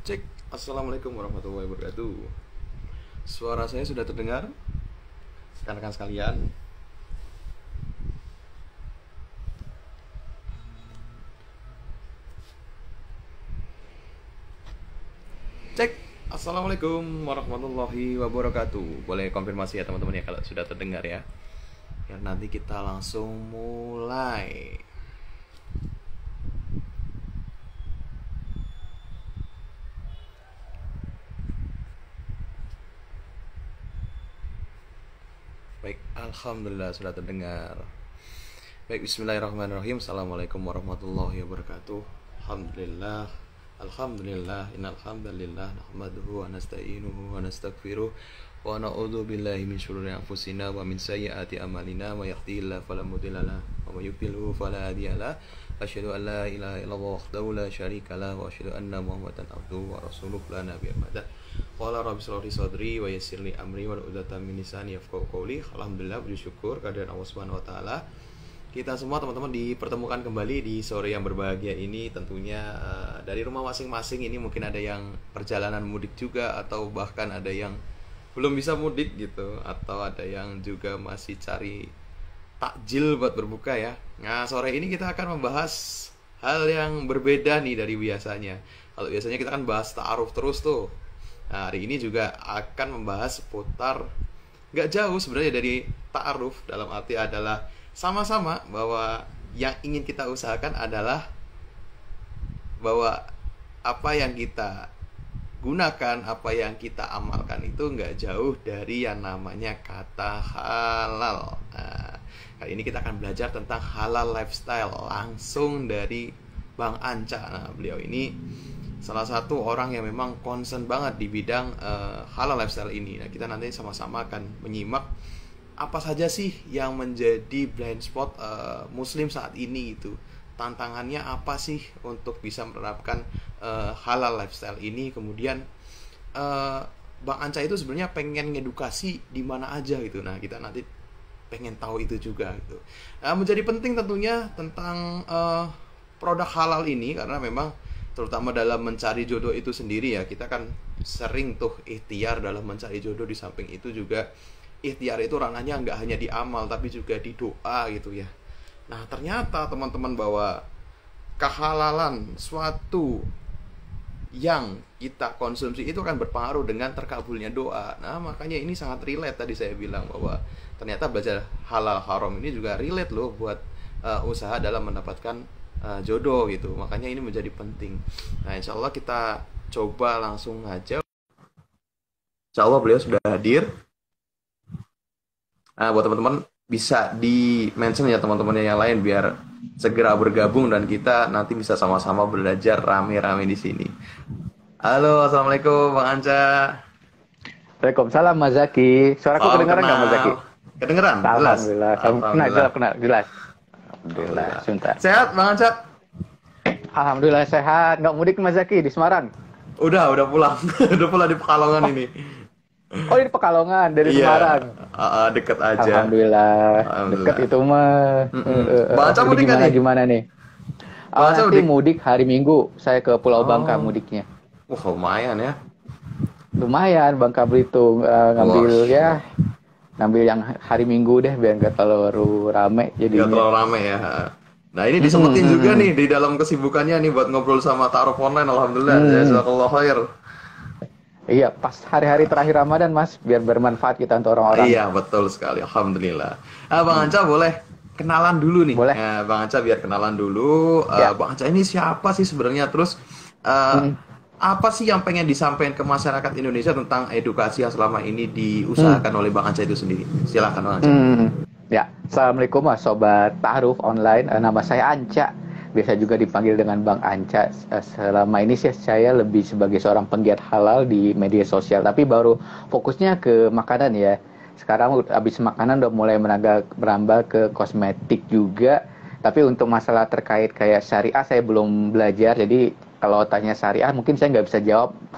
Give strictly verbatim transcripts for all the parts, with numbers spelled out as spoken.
Cek. Assalamualaikum warahmatullahi wabarakatuh. Suara saya sudah terdengar? Rekan-rekan sekalian. Cek. Assalamualaikum warahmatullahi wabarakatuh. Boleh konfirmasi ya teman-teman ya kalau sudah terdengar ya. Ya nanti kita langsung mulai. Baik, alhamdulillah sudah terdengar. Baik, bismillahirrahmanirrahim. Assalamualaikum warahmatullahi wabarakatuh. Alhamdulillah. Alhamdulillah, innal hamdalillah nahmaduhu wa nasta'inuhu wa nastaghfiruh wa na'udzu billahi min syururi anfusina wa min sayyiati a'malina may yahdihillahu fala mudilla lahu wa may yudlilhu fala hadiya lahu. Asyhadu an la ilaha illallah wahdahu la syarika lahu wa asyhadu anna Muhammadan abduhu wa rasuluhu la nabiyya ba'da. Qala rabbi shrah li sadri wa yassir li amri wa uqdatam min lisani yafqahu qawli. Alhamdulillah, puji syukur kehadirat Allah Subhanahu wa taala. Kita semua teman-teman dipertemukan kembali di sore yang berbahagia ini. Tentunya uh, dari rumah masing-masing ini mungkin ada yang perjalanan mudik juga, atau bahkan ada yang belum bisa mudik gitu, atau ada yang juga masih cari takjil buat berbuka ya. Nah, sore ini kita akan membahas hal yang berbeda nih dari biasanya. Kalau biasanya kita kan bahas ta'aruf terus tuh. Nah, hari ini juga akan membahas seputar nggak jauh sebenarnya dari ta'aruf, dalam arti adalah sama-sama bahwa yang ingin kita usahakan adalah bahwa apa yang kita gunakan, apa yang kita amalkan itu nggak jauh dari yang namanya kata halal. Nah, kali ini kita akan belajar tentang halal lifestyle langsung dari Bang Anca. Nah, beliau ini salah satu orang yang memang concern banget di bidang uh, halal lifestyle ini. Nah, kita nanti sama-sama akan menyimak apa saja sih yang menjadi blind spot uh, Muslim saat ini itu. Tantangannya apa sih untuk bisa menerapkan uh, halal lifestyle ini. Kemudian uh, Bang Anca itu sebenarnya pengen ngedukasi di mana aja gitu. Nah, kita nanti pengen tahu itu juga gitu. Nah, menjadi penting tentunya tentang uh, produk halal ini, karena memang terutama dalam mencari jodoh itu sendiri ya, kita kan sering tuh ikhtiar dalam mencari jodoh. Di samping itu juga ikhtiar itu ranahnya nggak hanya di amal tapi juga di doa gitu ya. Nah, ternyata teman-teman bahwa kehalalan suatu yang kita konsumsi itu akan berpengaruh dengan terkabulnya doa. Nah, makanya ini sangat relate, tadi saya bilang bahwa ternyata belajar halal haram ini juga relate loh buat uh, usaha dalam mendapatkan uh, jodoh gitu. Makanya ini menjadi penting. Nah, insya Allah kita coba langsung aja. Insya Allah beliau sudah hadir. Nah, buat teman-teman bisa di mention ya teman-teman yang lain biar segera bergabung dan kita nanti bisa sama-sama belajar rame-rame di sini. Halo, assalamualaikum Bang Anca. Waalaikumsalam Mas Zaki. Suaraku Salam kedengaran nggak Mas Zaki? Kedengeran? Jelas. Alhamdulillah. Alhamdulillah. Nah, jelas, jelas, jelas. Alhamdulillah. Sebentar. Sehat Bang Anca? Alhamdulillah sehat. Nggak mudik Mas Zaki di Semarang? Udah, udah pulang. Udah pulang di Pekalongan ini. Oh, di Pekalongan dari Iya, Semarang. uh, uh, deket aja. Alhamdulillah. Alhamdulillah. Deket itu mah. Mm-mm. Uh, uh, Bang Anca uh, mudik nggak gimana nih? gimana nih? Bang Ah, Anca nanti mudik? mudik hari Minggu. Saya ke Pulau Bangka Oh, mudiknya. wah lumayan ya. Lumayan Bangka Belitung, eh, ngambil Wah, ya, ngambil yang hari Minggu deh biar nggak terlalu rame nggak jadinya. terlalu rame ya. Nah, ini Mm-mm, disempetin juga mm-mm. nih di dalam kesibukannya nih buat ngobrol sama Ta'aruf Online. Alhamdulillah, Hmm. jazakallah khair. Iya, pas hari-hari terakhir Ramadan, Mas, biar bermanfaat kita untuk orang-orang. Iya, betul sekali. Alhamdulillah. Ah, Bang Hmm. Anca boleh kenalan dulu nih. Boleh? Nah, Bang Anca biar kenalan dulu. Eh, Ya. Bang Anca ini siapa sih sebenarnya? Terus eh, Hmm. apa sih yang pengen disampaikan ke masyarakat Indonesia tentang edukasi yang selama ini Hmm. diusahakan oleh Bang Anca itu sendiri? Silakan Bang Anca. Hmm. Ya, Assalamualaikum Mas, Sobat Ta'aruf Online. Eh, Nama saya Anca. Biasa juga dipanggil dengan Bang Anca. Eh, Selama ini sih saya lebih sebagai seorang penggiat halal di media sosial. Tapi baru fokusnya ke makanan ya. Sekarang habis makanan udah mulai menangga- merambah ke kosmetik juga. Tapi untuk masalah terkait kayak syariah saya belum belajar. Jadi kalau tanya syariah mungkin saya nggak bisa jawab.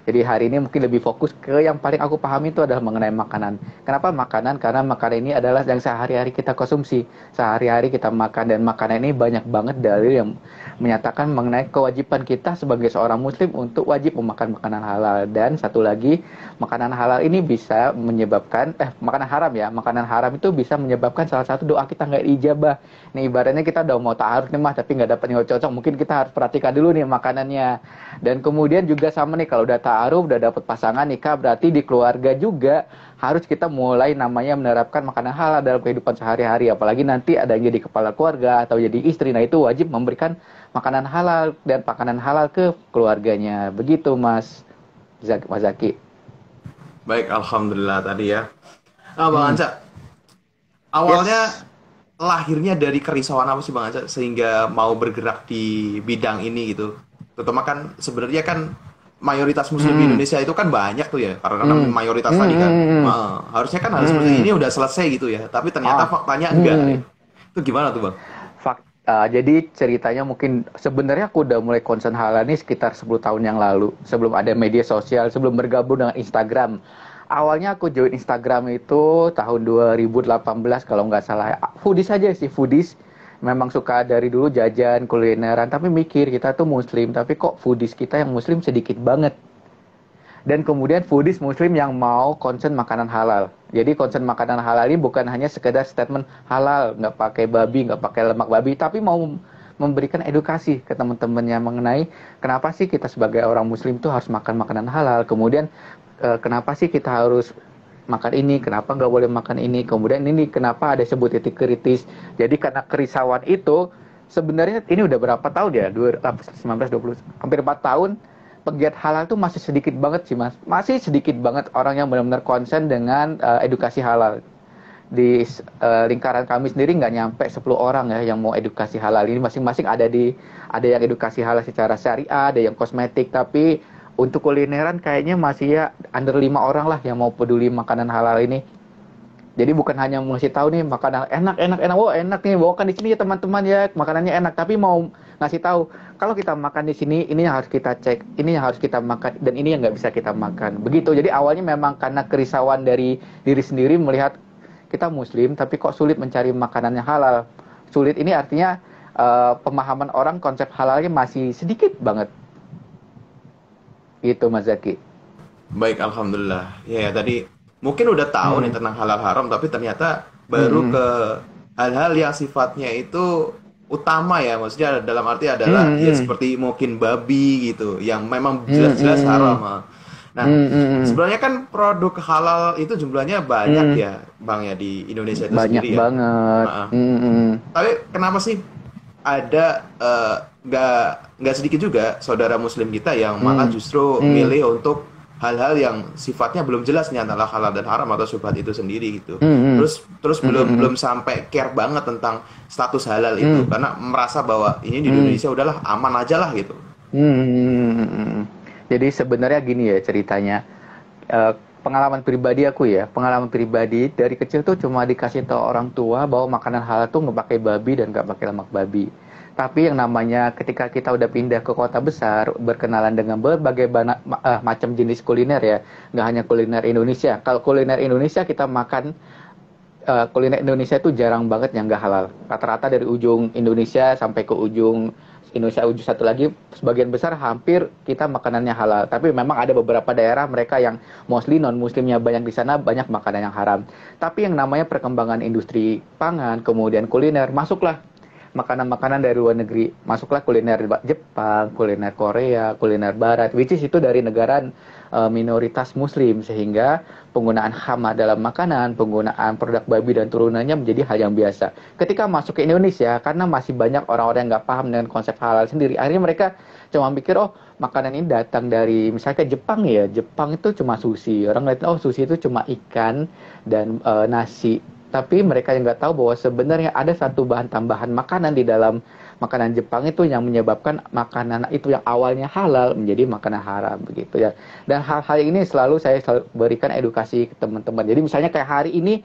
Jadi hari ini mungkin lebih fokus ke yang paling aku pahami itu adalah mengenai makanan. Kenapa makanan? Karena makanan ini adalah yang sehari-hari kita konsumsi. Sehari-hari kita makan, dan makanan ini banyak banget dalil yang menyatakan mengenai kewajiban kita sebagai seorang muslim untuk wajib memakan makanan halal. Dan satu lagi, makanan halal ini bisa menyebabkan, eh makanan haram ya, makanan haram itu bisa menyebabkan salah satu doa kita nggak diijabah. Nih ibaratnya kita udah mau ta'aruf nih mah, tapi nggak dapat yang cocok, mungkin kita harus perhatikan dulu nih makanannya. Dan kemudian juga sama nih, kalau udah ta'aruf, udah dapat pasangan nikah, berarti di keluarga juga harus kita mulai namanya menerapkan makanan halal dalam kehidupan sehari-hari. Apalagi nanti ada yang jadi kepala keluarga atau jadi istri, nah itu wajib memberikan makanan halal dan makanan halal ke keluarganya. Begitu Mas Zaki, Mas Zaki. Baik, alhamdulillah tadi ya. Nah, Bang hmm. Anca, awalnya yes. lahirnya dari kerisauan apa sih Bang Anca sehingga mau bergerak di bidang ini gitu? Terutama kan sebenarnya kan mayoritas muslim hmm. di Indonesia itu kan banyak tuh ya, karena hmm. mayoritas hmm. tadi kan. Nah, harusnya kan harus hmm. seperti ini udah selesai gitu ya, tapi ternyata ah. faktanya enggak. Hmm. Ya. Itu gimana tuh Bang? Fak uh, jadi ceritanya mungkin sebenarnya aku udah mulai concern halal ini sekitar sepuluh tahun yang lalu, sebelum ada media sosial, sebelum bergabung dengan Instagram. Awalnya aku join Instagram itu tahun dua ribu delapan belas kalau nggak salah. Foodies aja sih, foodies. Memang suka dari dulu jajan, kulineran, tapi mikir kita tuh muslim, tapi kok foodies kita yang muslim sedikit banget. Dan kemudian foodies muslim yang mau concern makanan halal. Jadi concern makanan halal ini bukan hanya sekedar statement halal, nggak pakai babi, nggak pakai lemak babi, tapi mau memberikan edukasi ke teman-temannya mengenai kenapa sih kita sebagai orang muslim tuh harus makan makanan halal. Kemudian eh, kenapa sih kita harus makan ini, kenapa nggak boleh makan ini, kemudian ini kenapa ada sebut titik kritis. Jadi karena kerisauan itu, sebenarnya ini udah berapa tahun ya, dua ribu sembilan belas, dua puluh, hampir empat tahun, pegiat halal tuh masih sedikit banget sih Mas, masih sedikit banget orang yang benar-benar konsen dengan uh, edukasi halal. Di uh, lingkaran kami sendiri nggak nyampe sepuluh orang ya yang mau edukasi halal ini, masing-masing ada di, ada yang edukasi halal secara syariah, ada yang kosmetik, tapi untuk kulineran kayaknya masih ya under lima orang lah yang mau peduli makanan halal ini. Jadi bukan hanya ngasih tahu nih makanan enak enak enak, oh enak nih bawakan di sini ya teman-teman ya makanannya enak, tapi mau ngasih tahu kalau kita makan di sini ini yang harus kita cek, ini yang harus kita makan, dan ini yang nggak bisa kita makan. Begitu. Jadi awalnya memang karena kerisauan dari diri sendiri melihat kita muslim tapi kok sulit mencari makanan yang halal. Sulit ini artinya uh, pemahaman orang konsep halalnya masih sedikit banget. Itu Mas Zaki. Baik, alhamdulillah. Ya, ya tadi mungkin udah tahu hmm. nih tentang halal haram, tapi ternyata baru hmm. ke hal-hal yang sifatnya itu utama ya, maksudnya dalam arti adalah hmm. ya seperti mungkin babi gitu, yang memang jelas-jelas hmm. haram. Nah, hmm. sebenarnya kan produk halal itu jumlahnya banyak hmm. ya, Bang ya di Indonesia itu banyak sendiri ya. Banyak banget. Nah, hmm. Tapi kenapa sih ada uh, nggak nggak sedikit juga saudara muslim kita yang malah justru hmm. milih untuk hal-hal yang sifatnya belum jelas nih antara halal dan haram atau syubhat itu sendiri gitu. Hmm. Terus terus hmm. belum belum sampai care banget tentang status halal itu hmm. karena merasa bahwa ini di Indonesia hmm. udahlah aman aja lah gitu. Hmm. Jadi sebenarnya gini ya ceritanya. Uh, pengalaman pribadi aku ya, pengalaman pribadi dari kecil tuh cuma dikasih tahu orang tua bahwa makanan halal tuh nggak pakai babi dan nggak pakai lemak babi. Tapi yang namanya ketika kita udah pindah ke kota besar, berkenalan dengan berbagai bana, uh, macam jenis kuliner ya, nggak hanya kuliner Indonesia. Kalau kuliner Indonesia kita makan, uh, kuliner Indonesia itu jarang banget yang nggak halal. Rata-rata dari ujung Indonesia sampai ke ujung Indonesia ujung satu lagi, sebagian besar hampir kita makanannya halal. Tapi memang ada beberapa daerah mereka yang mostly non-muslimnya banyak di sana, banyak makanan yang haram. Tapi yang namanya perkembangan industri pangan, kemudian kuliner, masuklah makanan-makanan dari luar negeri, masuklah kuliner Jepang, kuliner Korea, kuliner Barat, which is itu dari negara uh, minoritas Muslim, sehingga penggunaan hama dalam makanan, penggunaan produk babi dan turunannya menjadi hal yang biasa. Ketika masuk ke Indonesia, karena masih banyak orang-orang yang nggak paham dengan konsep halal sendiri, akhirnya mereka cuma pikir, oh makanan ini datang dari misalnya kayak Jepang ya, Jepang itu cuma sushi, orang lihat oh sushi itu cuma ikan dan uh, nasi. Tapi mereka yang nggak tahu bahwa sebenarnya ada satu bahan tambahan makanan di dalam makanan Jepang itu yang menyebabkan makanan itu yang awalnya halal menjadi makanan haram begitu ya. Dan hal-hal ini selalu saya selalu berikan edukasi ke teman-teman. Jadi misalnya kayak hari ini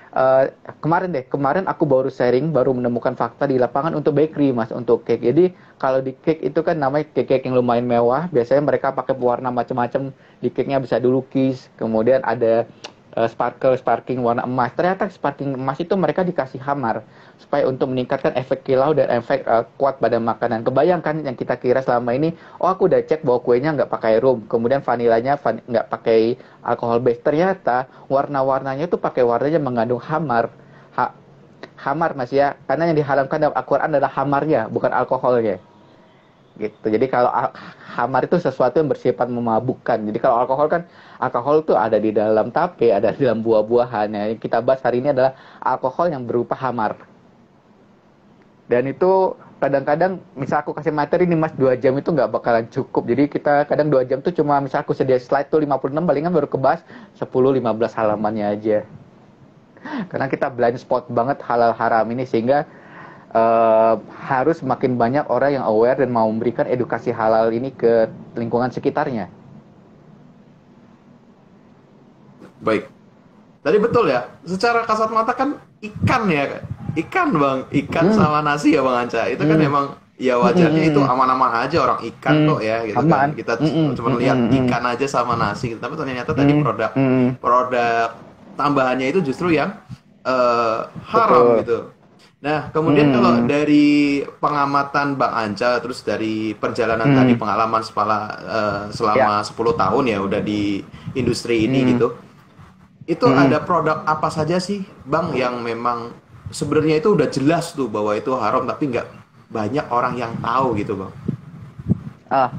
Uh, kemarin deh, kemarin aku baru sharing, baru menemukan fakta di lapangan untuk bakery mas, untuk cake. Jadi kalau di cake itu kan namanya cake-cake yang lumayan mewah, biasanya mereka pakai pewarna macam-macam, di cake-nya bisa dilukis, kemudian ada uh, sparkle, sparkling warna emas. Ternyata sparkling emas itu mereka dikasih hamar, supaya untuk meningkatkan efek kilau dan efek uh, kuat pada makanan. Kebayangkan yang kita kira selama ini, oh aku udah cek bahwa kuenya nggak pakai rum, kemudian vanilanya van- nggak pakai alkohol base. Ternyata warna-warnanya itu pakai warnanya mengandung hamar. Ha- hamar mas ya, karena yang diharamkan dalam Al-Quran adalah hamarnya, bukan alkoholnya. Gitu. Jadi kalau al- hamar itu sesuatu yang bersifat memabukkan. Jadi kalau alkohol kan, alkohol itu ada di dalam tape, ada di dalam buah-buahan. Nah, yang kita bahas hari ini adalah alkohol yang berupa hamar. Dan itu kadang-kadang misal aku kasih materi nih mas, dua jam itu nggak bakalan cukup. Jadi kita kadang dua jam tuh cuma misal aku sedia slide tuh lima puluh enam, palingan baru kebahas sepuluh lima belas halamannya aja. Karena kita blind spot banget halal haram ini, sehingga uh, harus makin banyak orang yang aware dan mau memberikan edukasi halal ini ke lingkungan sekitarnya. Baik. Tadi betul ya, secara kasat mata kan ikan ya, ikan bang, ikan Hmm. sama nasi ya bang Anca, itu kan Hmm. emang ya Hmm, wajarnya hmm, itu hmm. aman-aman aja, orang ikan Hmm. kok ya gitu Aman. kan, kita Hmm, hmm, cuma hmm, lihat hmm, hmm. ikan aja sama nasi gitu. Tapi ternyata tadi Hmm, produk hmm. produk tambahannya itu justru yang eh, haram Betul. gitu. Nah kemudian kalau Hmm. dari pengamatan bang Anca, terus dari perjalanan tadi, Hmm. pengalaman selama eh, Ya. selama sepuluh tahun ya udah di industri ini Hmm. gitu, itu Hmm. ada produk apa saja sih bang yang memang sebenarnya itu udah jelas tuh bahwa itu haram tapi nggak banyak orang yang tahu gitu bang? Ah,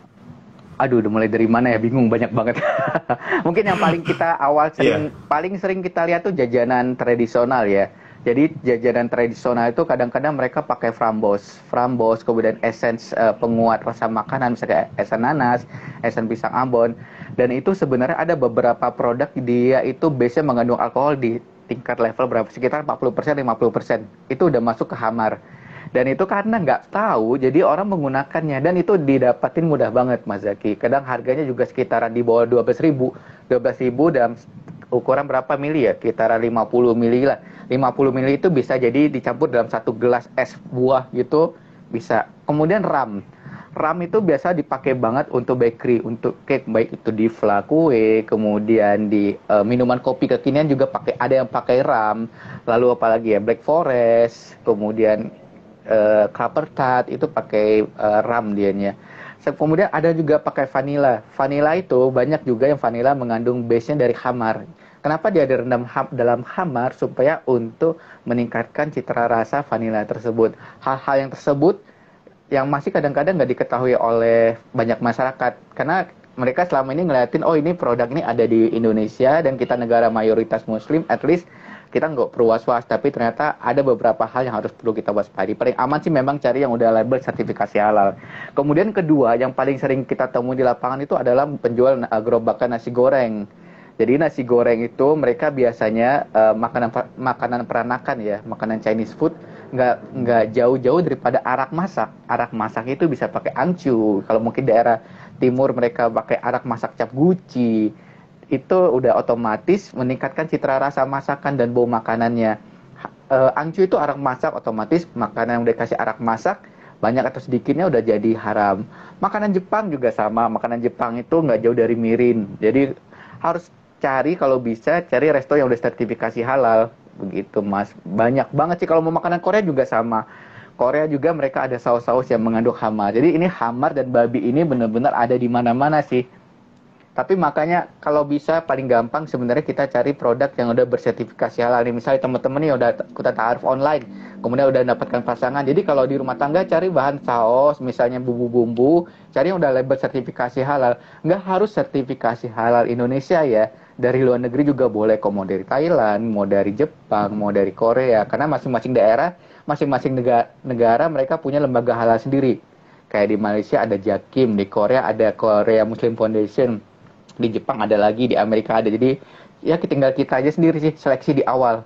aduh, udah mulai dari mana ya? Bingung, banyak banget. Mungkin yang paling kita awal Iya. sering, paling sering kita lihat tuh jajanan tradisional ya. Jadi jajanan tradisional itu kadang-kadang mereka pakai frambos, frambos, kemudian essence eh, penguat rasa makanan, misalnya esen nanas, esen pisang ambon. Dan itu sebenarnya ada beberapa produk dia itu biasanya mengandung alkohol di tingkat level berapa? Sekitar empat puluh persen, lima puluh persen. Itu udah masuk ke hamar. Dan itu karena nggak tahu, jadi orang menggunakannya. Dan itu didapatin mudah banget, Mas Zaki. Kadang harganya juga sekitaran di bawah dua belas ribu. dua belas ribu dalam ukuran berapa mili ya? Sekitaran lima puluh mili lah. lima puluh mili itu bisa jadi dicampur dalam satu gelas es buah gitu, bisa. Kemudian ram. Ram itu biasa dipakai banget untuk bakery, untuk cake, baik itu di fla kue, kemudian di uh, minuman kopi kekinian juga pakai, ada yang pakai ram. Lalu apalagi ya, Black Forest, kemudian uh, Copper Tart itu pakai uh, ram dianya. Kemudian ada juga pakai vanilla. Vanilla itu banyak juga yang vanilla mengandung base-nya dari hamar. Kenapa dia direndam ham, dalam hamar? Supaya untuk meningkatkan citra rasa vanilla tersebut. Hal-hal yang tersebut yang masih kadang-kadang nggak diketahui oleh banyak masyarakat. Karena mereka selama ini ngeliatin, oh ini produk ini ada di Indonesia dan kita negara mayoritas muslim, at least kita nggak perlu was-was. Tapi ternyata ada beberapa hal yang harus perlu kita waspadi. Paling aman sih memang cari yang udah label sertifikasi halal. Kemudian kedua, yang paling sering kita temui di lapangan itu adalah penjual uh, gerobakan nasi goreng. Jadi nasi goreng itu mereka biasanya uh, makanan makanan peranakan ya, makanan Chinese food, nggak nggak jauh-jauh daripada arak masak. Arak masak itu bisa pakai angcu. Kalau mungkin daerah timur mereka pakai arak masak cap guci. Itu udah otomatis meningkatkan citra rasa masakan dan bau makanannya. Uh, angcu itu arak masak, otomatis makanan yang udah kasih arak masak banyak atau sedikitnya udah jadi haram. Makanan Jepang juga sama. Makanan Jepang itu nggak jauh dari mirin. Jadi harus cari, kalau bisa cari resto yang udah sertifikasi halal, begitu mas. Banyak banget sih. Kalau mau makanan Korea juga sama. Korea juga mereka ada saus-saus yang mengandung hamar. Jadi ini hamar dan babi ini benar-benar ada di mana-mana sih. Tapi makanya kalau bisa paling gampang sebenarnya kita cari produk yang udah bersertifikasi halal nih. Misalnya teman-teman nih udah ikutan ta'aruf online, kemudian udah dapatkan pasangan. Jadi kalau di rumah tangga cari bahan saus, misalnya bumbu-bumbu, cari yang udah label sertifikasi halal. Nggak harus sertifikasi halal Indonesia ya. Dari luar negeri juga boleh, kok mau dari Thailand, mau dari Jepang, mau dari Korea. Karena masing-masing daerah, masing-masing negara, negara mereka punya lembaga halal sendiri. Kayak di Malaysia ada Jakim, di Korea ada Korea Muslim Foundation, di Jepang ada lagi, di Amerika ada. Jadi ya tinggal kita aja sendiri sih seleksi di awal.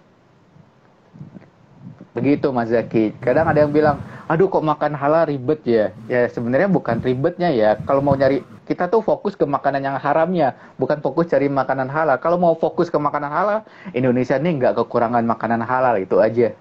Begitu Mas Zaki. Kadang ada yang bilang, aduh kok makan halal ribet ya. Ya sebenarnya bukan ribetnya ya. Kalau mau nyari Kita tuh fokus ke makanan yang haramnya, bukan fokus cari makanan halal. Kalau mau fokus ke makanan halal, Indonesia nih nggak kekurangan makanan halal, itu aja.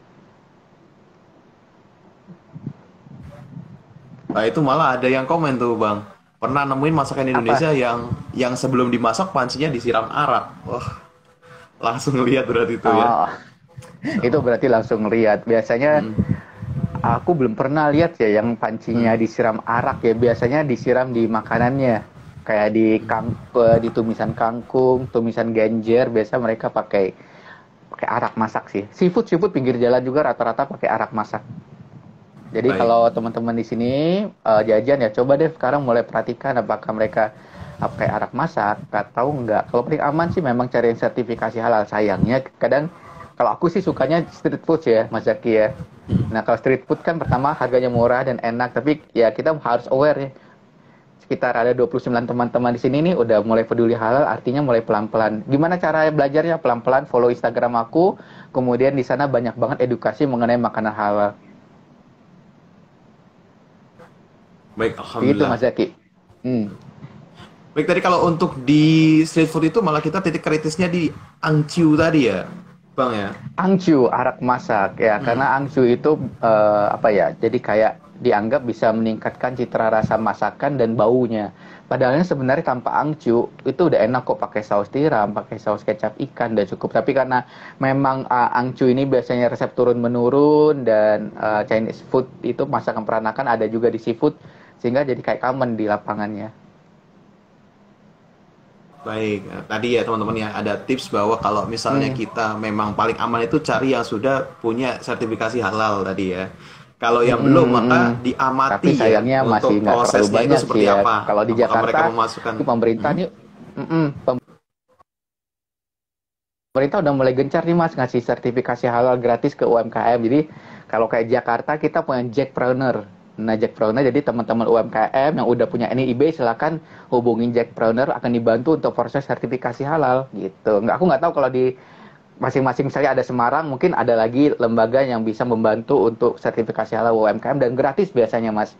Nah, itu malah ada yang komen tuh, Bang. Pernah nemuin masakan Indonesia Apa? yang yang sebelum dimasak pancinya disiram arak. Wah, langsung lihat berarti itu ya. Oh, itu berarti langsung lihat. Biasanya Hmm, aku belum pernah lihat ya yang pancinya hmm, disiram arak ya. Biasanya disiram di makanannya. Kayak di kang eh, di tumisan kangkung, tumisan genjer, biasa mereka pakai pakai arak masak sih. Seafood seafood pinggir jalan juga rata-rata pakai arak masak. Jadi baik. kalau teman-teman di sini eh, jajan ya coba deh sekarang mulai perhatikan apakah mereka pakai arak masak atau enggak. Kalau paling aman sih memang cari yang sertifikasi halal. Sayangnya kadang kalau aku sih sukanya street food ya Mas Zaki ya. Nah kalau street food kan pertama harganya murah dan enak, tapi ya kita harus aware ya. Sekitar ada dua puluh sembilan teman-teman di sini nih udah mulai peduli halal, artinya mulai pelan-pelan. Gimana cara belajarnya? Pelan-pelan follow Instagram aku, kemudian di sana banyak banget edukasi mengenai makanan halal. Baik, Begitu alhamdulillah. Mas Zaki. Hmm. Baik, tadi kalau untuk di street food itu malah kita titik kritisnya di angciu tadi ya, Bang ya. Angcu, arak masak ya, Hmm. karena angcu itu eh, apa ya? Jadi kayak dianggap bisa meningkatkan citra rasa masakan dan baunya. Padahal sebenarnya tanpa angcu itu udah enak kok pakai saus tiram, pakai saus kecap ikan udah cukup. Tapi karena memang eh, angcu ini biasanya resep turun menurun dan eh, Chinese food itu masakan peranakan ada juga di seafood sehingga jadi kayak common di lapangannya. Baik, nah, tadi ya teman-teman ya ada tips bahwa kalau misalnya Hmm, kita memang paling aman itu cari yang sudah punya sertifikasi halal tadi ya. Kalau mm, yang mm, belum mm, mm. maka Tapi diamati ya sayangnya masih untuk nggak terlalu prosesnya itu banyak sih seperti ya. apa. Kalau di Apakah mereka Jakarta, memasukkan itu pemerintah Mhm. nih, mm, mm, pemerintah udah mulai gencar nih mas ngasih sertifikasi halal gratis ke U M K M. Jadi kalau kayak Jakarta kita punya Jackpreneur. Nah Jackpreneur jadi teman-teman U M K M yang udah punya N I B silakan hubungin Jackpreneur akan dibantu untuk proses sertifikasi halal gitu. Nggak, aku nggak tahu kalau di masing-masing misalnya ada Semarang mungkin ada lagi lembaga yang bisa membantu untuk sertifikasi halal U M K M dan gratis biasanya mas.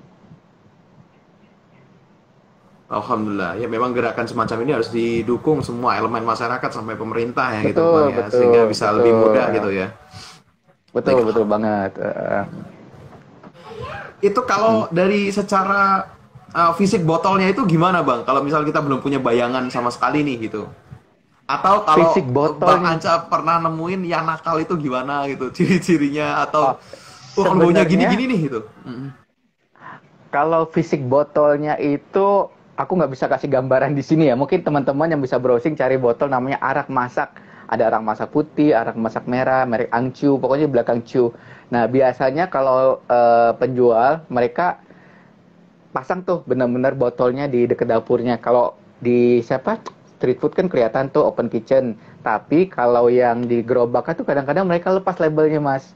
Alhamdulillah ya memang gerakan semacam ini harus didukung semua elemen masyarakat sampai pemerintah ya gitu Bang Betul ya sehingga betul bisa lebih betul mudah gitu ya. betul Baik, betul Alhamdulillah. banget. Uh, Itu mm. kalau dari secara uh, fisik botolnya itu gimana Bang? Kalau misal kita belum punya bayangan sama sekali nih gitu. Atau Fisik kalau Bang botolnya. Anca pernah nemuin yang nakal itu gimana gitu, ciri-cirinya Oh, atau oh kan baunya sebenarnya gini-gini nih gitu. kalau fisik botolnya itu aku nggak bisa kasih gambaran di sini ya. Mungkin teman-teman yang bisa browsing cari botol namanya arak masak. Ada arak masak putih, arak masak merah, merek Angcu, pokoknya di belakang Cu. Nah, biasanya kalau eh, penjual mereka pasang tuh benar-benar botolnya di dekat dapurnya. Kalau di siapa street food kan kelihatan tuh open kitchen. Tapi kalau yang di gerobak tuh kadang-kadang mereka lepas labelnya, Mas.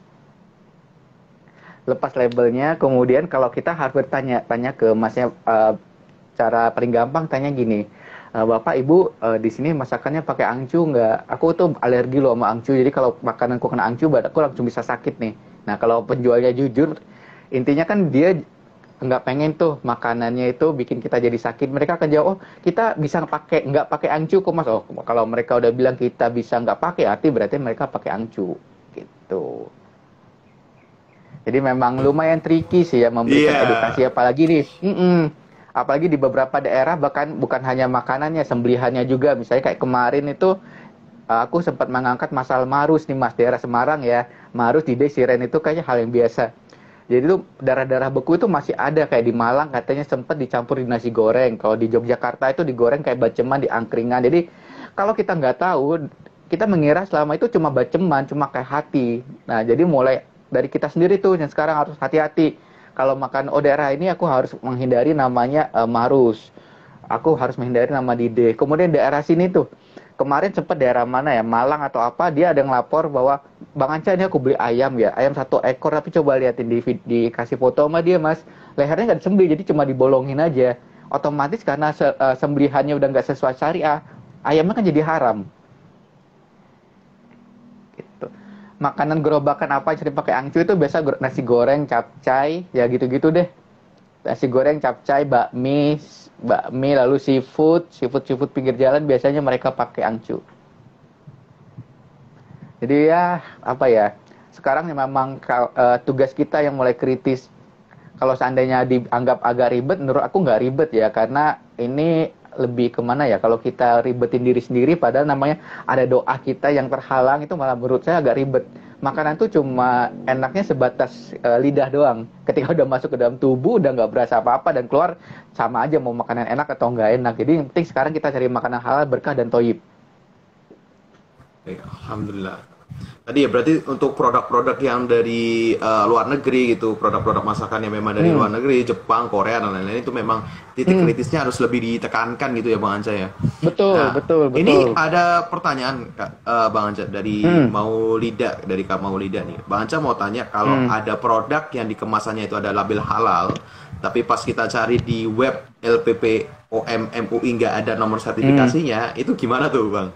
Lepas labelnya, kemudian kalau kita harus bertanya tanya ke masnya eh, cara paling gampang tanya gini, "E, Bapak Ibu eh, di sini masakannya pakai angcu nggak? Aku tuh alergi loh sama angcu, jadi kalau makananku kena angcu badanku langsung bisa sakit nih." Nah kalau penjualnya jujur, intinya kan dia nggak pengen tuh makanannya itu bikin kita jadi sakit. Mereka akan jawab, oh kita bisa pakai nggak pakai angcu kok mas. Oh kalau mereka udah bilang kita bisa nggak pakai, arti berarti mereka pakai angcu gitu. Jadi memang lumayan tricky sih ya memberikan Iya. edukasi apalagi nih. Mm-mm. Apalagi di beberapa daerah bahkan bukan hanya makanannya, sembelihannya juga. Misalnya kayak kemarin itu aku sempat mengangkat masalah marus nih Mas, daerah Semarang ya. Marus di Desiren itu kayaknya hal yang biasa. Jadi itu darah-darah beku itu masih ada kayak di Malang katanya sempat dicampur di nasi goreng. Kalau di Yogyakarta itu digoreng kayak baceman di angkringan. Jadi kalau kita nggak tahu, kita mengira selama itu cuma baceman, cuma kayak hati. Nah, jadi mulai dari kita sendiri tuh yang sekarang harus hati-hati. Kalau makan oh daerah ini aku harus menghindari namanya eh, marus. Aku harus menghindari nama Dide. Kemudian daerah sini tuh kemarin sempat daerah mana ya Malang atau apa dia ada yang lapor bahwa Bang Anca ini aku beli ayam ya ayam satu ekor tapi coba liatin di dikasih foto sama dia mas lehernya nggak disembelih jadi cuma dibolongin aja otomatis karena se, uh, sembelihannya udah nggak sesuai syariah ayamnya kan jadi haram gitu. Makanan gerobakan apa yang sering pakai angcu itu biasa nasi goreng capcay ya gitu-gitu deh. Nasi goreng, capcay, bakmi, bakmi lalu seafood, seafood seafood pinggir jalan biasanya mereka pakai angcu. Jadi ya apa ya? Sekarang ya memang uh, tugas kita yang mulai kritis. Kalau seandainya dianggap agak ribet, menurut aku nggak ribet ya, karena ini lebih kemana ya? Kalau kita ribetin diri sendiri, padahal namanya ada doa kita yang terhalang, itu malah menurut saya agak ribet. Makanan tuh cuma enaknya sebatas uh, lidah doang. Ketika udah masuk ke dalam tubuh, udah nggak berasa apa-apa dan keluar sama aja mau makanan enak atau nggak enak. Jadi yang penting sekarang kita cari makanan halal, berkah dan toyib. Alhamdulillah. Tadi ya berarti untuk produk-produk yang dari uh, luar negeri gitu, produk-produk masakan yang memang dari hmm. luar negeri, Jepang, Korea dan lain-lain itu memang titik hmm. kritisnya harus lebih ditekankan gitu ya Bang Anca ya. Betul, nah, betul, betul. Ini ada pertanyaan uh, Bang Anca dari hmm. Maulida, dari Kak Maulida nih. Bang Anca mau tanya kalau hmm. ada produk yang di kemasannya itu ada label halal, tapi pas kita cari di web L P P O M M U I nggak ada nomor sertifikasinya, hmm. itu gimana tuh Bang?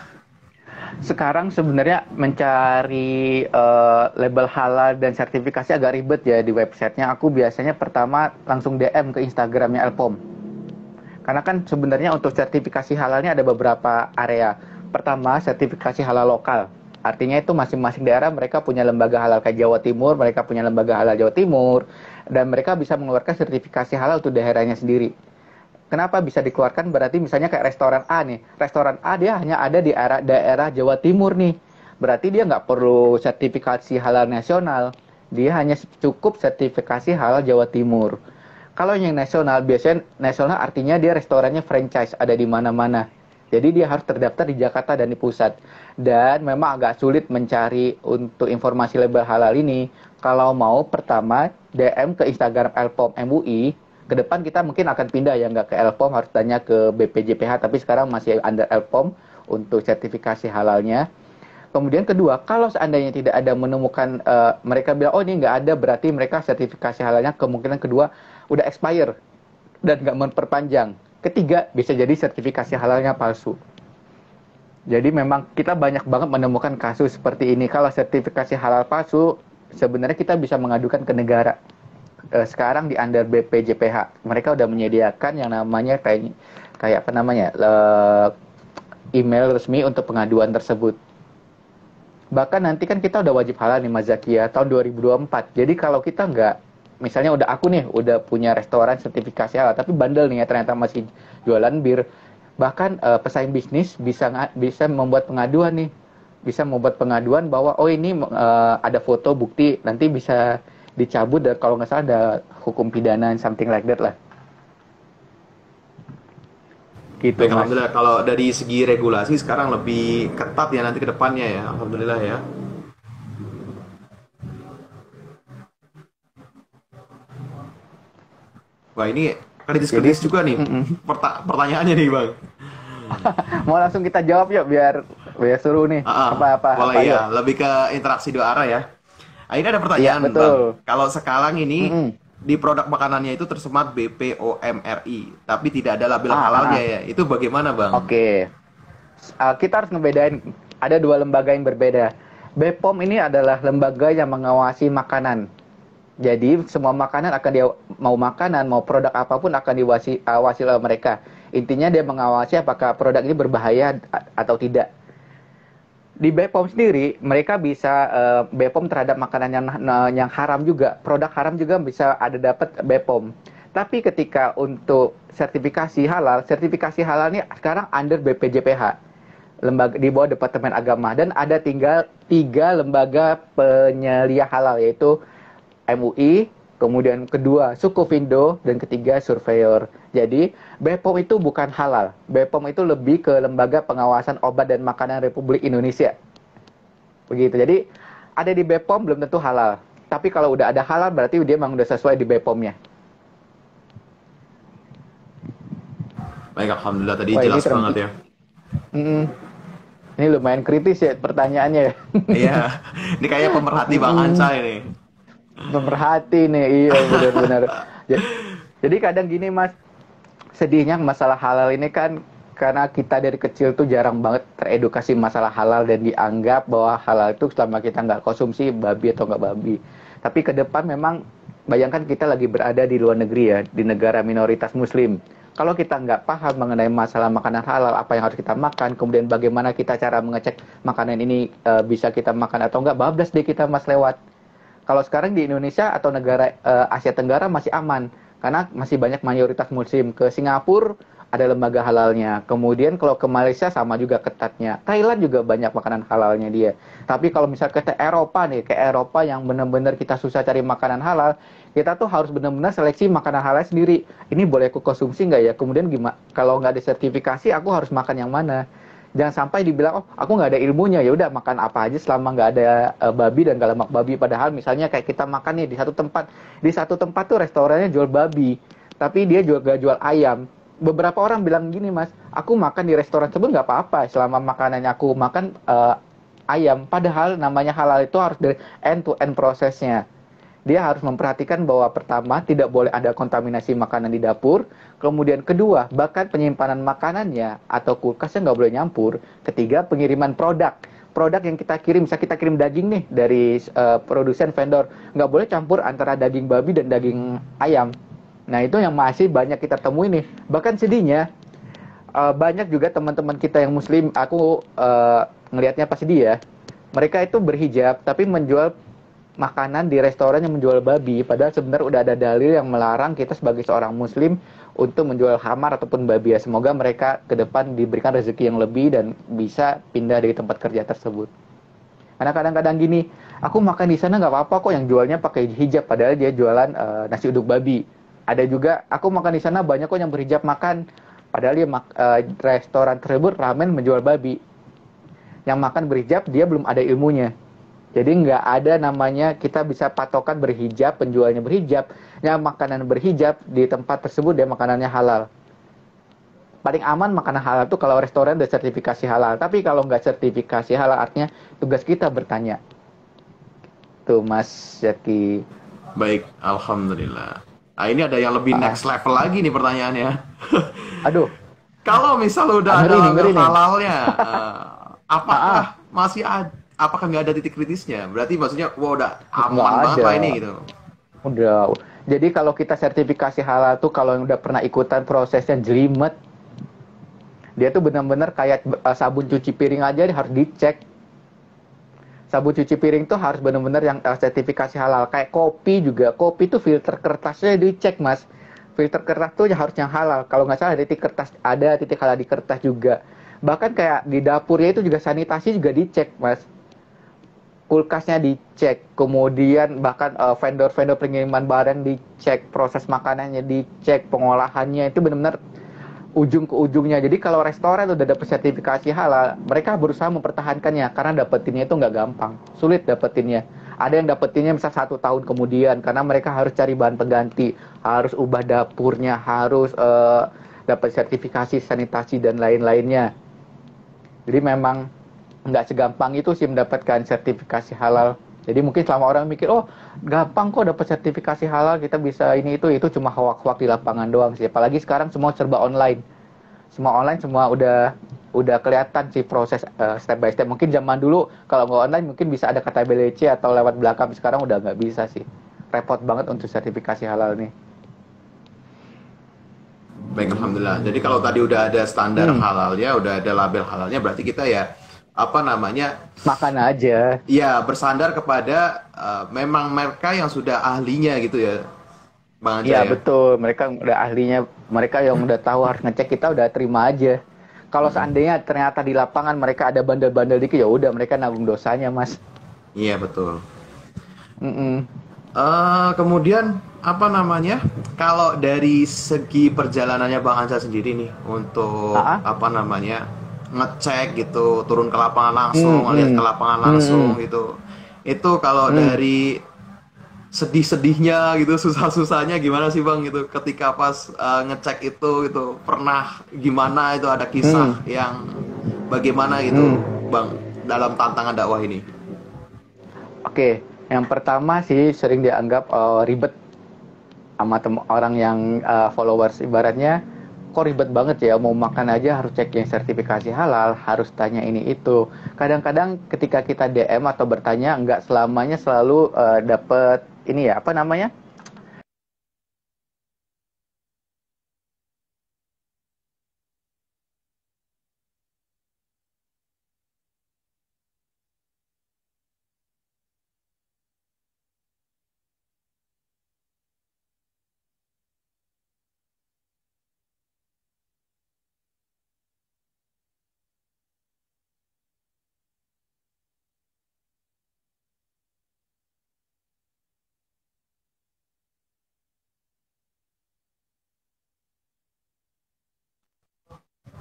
Sekarang sebenarnya mencari uh, label halal dan sertifikasi agak ribet ya di websitenya. Aku biasanya pertama langsung D M ke Instagramnya L P O M. Karena kan sebenarnya untuk sertifikasi halalnya ada beberapa area. Pertama, sertifikasi halal lokal. Artinya itu masing-masing daerah mereka punya lembaga halal kayak Jawa Timur, mereka punya lembaga halal Jawa Timur, dan mereka bisa mengeluarkan sertifikasi halal untuk daerahnya sendiri. Kenapa bisa dikeluarkan? Berarti misalnya kayak restoran A nih. Restoran A dia hanya ada di daerah, daerah Jawa Timur nih. Berarti dia nggak perlu sertifikasi halal nasional. Dia hanya cukup sertifikasi halal Jawa Timur. Kalau yang nasional, biasanya nasional artinya dia restorannya franchise, ada di mana-mana. Jadi dia harus terdaftar di Jakarta dan di pusat. Dan memang agak sulit mencari untuk informasi label halal ini. Kalau mau, pertama D M ke Instagram L P O M M U I. Ke depan kita mungkin akan pindah ya, nggak ke L P O M, harus tanya ke B P J P H, tapi sekarang masih under L P O M untuk sertifikasi halalnya. Kemudian kedua, kalau seandainya tidak ada menemukan, uh, mereka bilang, oh ini nggak ada, berarti mereka sertifikasi halalnya kemungkinan kedua udah expire dan nggak memperpanjang. Ketiga, bisa jadi sertifikasi halalnya palsu. Jadi memang kita banyak banget menemukan kasus seperti ini. Kalau sertifikasi halal palsu, sebenarnya kita bisa mengadukan ke negara. Sekarang di under B P J P H mereka udah menyediakan yang namanya kayak kayak apa namanya email resmi untuk pengaduan tersebut. Bahkan nanti kan kita udah wajib halal nih Mas Zakia tahun dua ribu dua puluh empat. Jadi kalau kita nggak, misalnya udah aku nih udah punya restoran sertifikasi halal tapi bandel nih ya ternyata masih jualan bir, bahkan uh, pesaing bisnis bisa bisa membuat pengaduan nih, bisa membuat pengaduan bahwa oh ini uh, ada foto bukti, nanti bisa dicabut, dan kalau nggak salah ada hukum pidana something like that lah. Gitu. Baik, alhamdulillah kalau dari segi regulasi sekarang lebih ketat ya nanti ke depannya ya, alhamdulillah ya. Wah ini kritis-kritis juga nih perta pertanyaannya nih Bang. Mau langsung kita jawab yuk biar biar seru nih. Apa-apa. Uh -uh. Boleh ya, lebih ke interaksi dua arah ya. Nah, ini ada pertanyaan, ya, Bang. Kalau sekarang ini mm-hmm. di produk makanannya itu tersemat B P O M R I, tapi tidak ada label ah, halalnya ya. Itu bagaimana, Bang? Oke. Okay. Uh, kita harus ngebedain, ada dua lembaga yang berbeda. B P O M ini adalah lembaga yang mengawasi makanan. Jadi semua makanan akan dia mau makanan, mau produk apapun akan diawasi awasi oleh mereka. Intinya dia mengawasi apakah produk ini berbahaya atau tidak. Di B P O M sendiri, mereka bisa uh, B P O M terhadap makanan yang uh, yang haram juga, produk haram juga bisa ada dapat B P O M. Tapi ketika untuk sertifikasi halal, sertifikasi halal ini sekarang under B P J P H, lembaga di bawah Departemen Agama, dan ada tinggal tiga lembaga penyelia halal, yaitu M U I, kemudian kedua Sukovindo, dan ketiga Surveyor. Jadi B P O M itu bukan halal. B P O M itu lebih ke Lembaga Pengawasan Obat dan Makanan Republik Indonesia. Begitu. Jadi ada di B P O M belum tentu halal. Tapi kalau udah ada halal berarti dia memang udah sesuai di B P O M-nya. Baik, alhamdulillah tadi Wah, jelas banget ya. Mm-mm. Ini lumayan kritis ya pertanyaannya ya. Iya. Ini kayaknya pemerhati Bang Anca ini. Pemerhati nih, iya benar-benar. Jadi kadang gini Mas, sedihnya masalah halal ini kan karena kita dari kecil tuh jarang banget teredukasi masalah halal dan dianggap bahwa halal itu selama kita nggak konsumsi babi atau nggak babi. Tapi ke depan memang bayangkan kita lagi berada di luar negeri ya, di negara minoritas muslim. Kalau kita nggak paham mengenai masalah makanan halal, apa yang harus kita makan, kemudian bagaimana kita cara mengecek makanan ini uh, bisa kita makan atau nggak, bablas deh kita mas lewat. Kalau sekarang di Indonesia atau negara uh, Asia Tenggara masih aman, karena masih banyak mayoritas muslim. Ke Singapura ada lembaga halalnya. Kemudian kalau ke Malaysia sama juga ketatnya. Thailand juga banyak makanan halalnya dia. Tapi kalau misalnya ke Eropa nih, ke Eropa yang benar-benar kita susah cari makanan halal, kita tuh harus benar-benar seleksi makanan halal sendiri. Ini boleh aku konsumsi nggak ya? Kemudian gimana? Kalau nggak ada sertifikasi, aku harus makan yang mana? Jangan sampai dibilang, oh aku nggak ada ilmunya, ya udah makan apa aja selama nggak ada uh, babi dan nggak lemak babi. Padahal misalnya kayak kita makan nih di satu tempat, di satu tempat tuh restorannya jual babi, tapi dia juga jual ayam. Beberapa orang bilang gini mas, aku makan di restoran tersebut nggak apa-apa selama makanannya aku makan uh, ayam. Padahal namanya halal itu harus dari end to end prosesnya. Dia harus memperhatikan bahwa pertama tidak boleh ada kontaminasi makanan di dapur. Kemudian kedua, bahkan penyimpanan makanannya atau kulkasnya nggak boleh nyampur. Ketiga, pengiriman produk. Produk yang kita kirim, misalnya kita kirim daging nih dari uh, produsen vendor, nggak boleh campur antara daging babi dan daging ayam. Nah itu yang masih banyak kita temui nih. Bahkan sedihnya, uh, banyak juga teman-teman kita yang muslim, aku uh, ngelihatnya pasti dia, mereka itu berhijab tapi menjual makanan di restoran yang menjual babi, padahal sebenarnya udah ada dalil yang melarang kita sebagai seorang muslim untuk menjual khamar ataupun babi ya. Semoga mereka ke depan diberikan rezeki yang lebih dan bisa pindah dari tempat kerja tersebut. Karena kadang-kadang gini, aku makan di sana nggak apa-apa kok yang jualnya pakai hijab, padahal dia jualan uh, nasi uduk babi. Ada juga, aku makan di sana banyak kok yang berhijab makan, padahal dia mak- uh, restoran tersebut ramen menjual babi. Yang makan berhijab dia belum ada ilmunya. Jadi nggak ada namanya kita bisa patokan berhijab, penjualnya berhijab, yang makanan berhijab di tempat tersebut dia makanannya halal. Paling aman makanan halal tuh kalau restoran udah sertifikasi halal. Tapi kalau nggak sertifikasi halal artinya tugas kita bertanya. Tuh Mas Zaki. Baik, alhamdulillah. Nah ini ada yang lebih next level lagi nih pertanyaannya. Aduh. Kalau misal udah ngeri ada nih, ngeri label nih. halalnya, uh, apakah Ah, masih ada? Apakah nggak ada titik kritisnya? Berarti maksudnya, wah udah aman nggak banget ada. lah ini gitu. Udah. Jadi kalau kita sertifikasi halal tuh kalau yang udah pernah ikutan prosesnya jelimet, dia tuh benar-benar kayak uh, sabun cuci piring aja harus dicek. Sabun cuci piring tuh harus benar-benar yang uh, sertifikasi halal. Kayak kopi juga, kopi tuh filter kertasnya dicek mas. Filter kertas tuh harus yang halal. Kalau nggak salah ada titik kertas, ada titik halal di kertas juga. Bahkan kayak di dapurnya itu juga sanitasi juga dicek mas. Kulkasnya dicek, kemudian bahkan uh, vendor-vendor pengiriman barang dicek, proses makanannya dicek, pengolahannya itu benar-benar ujung ke ujungnya. Jadi kalau restoran udah dapat sertifikasi halal, mereka berusaha mempertahankannya karena dapetinnya itu nggak gampang, sulit dapetinnya. Ada yang dapetinnya misal satu tahun kemudian karena mereka harus cari bahan pengganti, harus ubah dapurnya, harus uh, dapat sertifikasi sanitasi dan lain-lainnya. Jadi memang nggak segampang itu sih mendapatkan sertifikasi halal. Jadi mungkin selama orang mikir, oh gampang kok dapat sertifikasi halal, kita bisa ini itu, itu cuma hoak-hoak di lapangan doang sih. Apalagi sekarang semua serba online. Semua online, semua udah udah kelihatan sih proses uh, step by step. Mungkin zaman dulu kalau nggak online mungkin bisa ada kata B L C atau lewat belakang. Sekarang udah nggak bisa sih. Repot banget untuk sertifikasi halal nih. Baik, alhamdulillah. Jadi kalau tadi udah ada standar Hmm. halalnya, udah ada label halalnya, berarti kita ya apa namanya? Makan aja. Ya bersandar kepada uh, memang mereka yang sudah ahlinya gitu ya, Bang Anja Iya ya. betul, mereka udah ahlinya, mereka yang udah tahu harus ngecek, kita udah terima aja. Kalau seandainya ternyata di lapangan mereka ada bandel-bandel dikit, ya udah mereka nanggung dosanya mas. Iya betul. Mm-mm. Eh kemudian apa namanya? Kalau dari segi perjalanannya Bang Anja sendiri nih untuk Ah, apa namanya ngecek gitu, turun ke lapangan langsung, Hmm, ngeliat ke hmm, lapangan hmm, langsung hmm, gitu. Itu kalau hmm. dari sedih-sedihnya gitu, susah-susahnya gimana sih Bang gitu ketika pas uh, ngecek itu gitu, pernah gimana itu ada kisah Hmm, yang bagaimana gitu hmm. Bang dalam tantangan dakwah ini? Oke, yang pertama sih sering dianggap uh, ribet sama tem- orang yang uh, followers, ibaratnya kok ribet banget ya, mau makan aja harus cek yang sertifikasi halal, harus tanya ini itu. Kadang-kadang ketika kita D M atau bertanya, nggak selamanya selalu uh, dapet ini ya, apa namanya,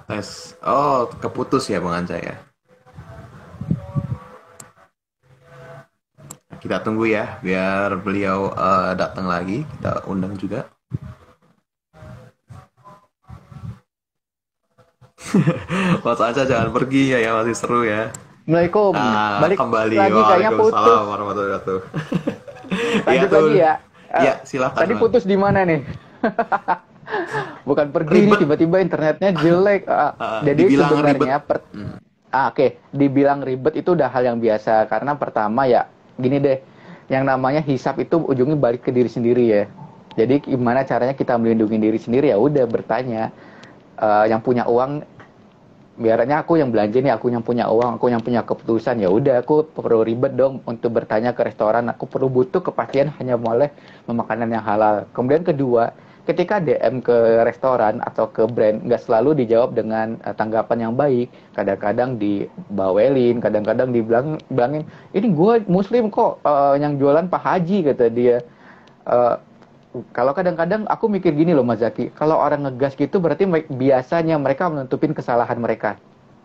Tes. Oh, keputus ya Bang Anca ya. Kita tunggu ya, biar beliau eh, datang lagi. Kita undang juga. Mas Anca jangan pergi ya, ya masih seru ya. Assalamualaikum. Nah, Balik kembali. lagi kayaknya Waalaikumsalam putus. warahmatullahi wabarakatuh. Iya Lanjut tuh. lagi ya. Eh, Ya, silakan tadi Bang. putus di mana nih? Bukan pergi nih, Ribet. tiba-tiba internetnya jelek. Ah, Ah, jadi dibilang ribet. sebenarnya per, Hmm. ah, oke, dibilang ribet itu udah hal yang biasa karena pertama ya gini deh, yang namanya hisap itu ujungnya balik ke diri sendiri ya. Jadi gimana caranya kita melindungi diri sendiri ya udah bertanya. Eh, yang punya uang biarnya aku yang belanja nih, aku yang punya uang, aku yang punya keputusan, ya udah aku perlu ribet dong untuk bertanya ke restoran, aku perlu butuh kepastian hanya boleh makanan yang halal. Kemudian kedua, ketika D M ke restoran atau ke brand nggak selalu dijawab dengan uh, tanggapan yang baik, kadang-kadang dibawelin, kadang-kadang dibilang bilangin ini gue muslim kok, uh, yang jualan Pak Haji kata dia. Uh, Kalau kadang-kadang aku mikir gini loh Mas Zaki, kalau orang ngegas gitu berarti me- biasanya mereka menutupin kesalahan mereka.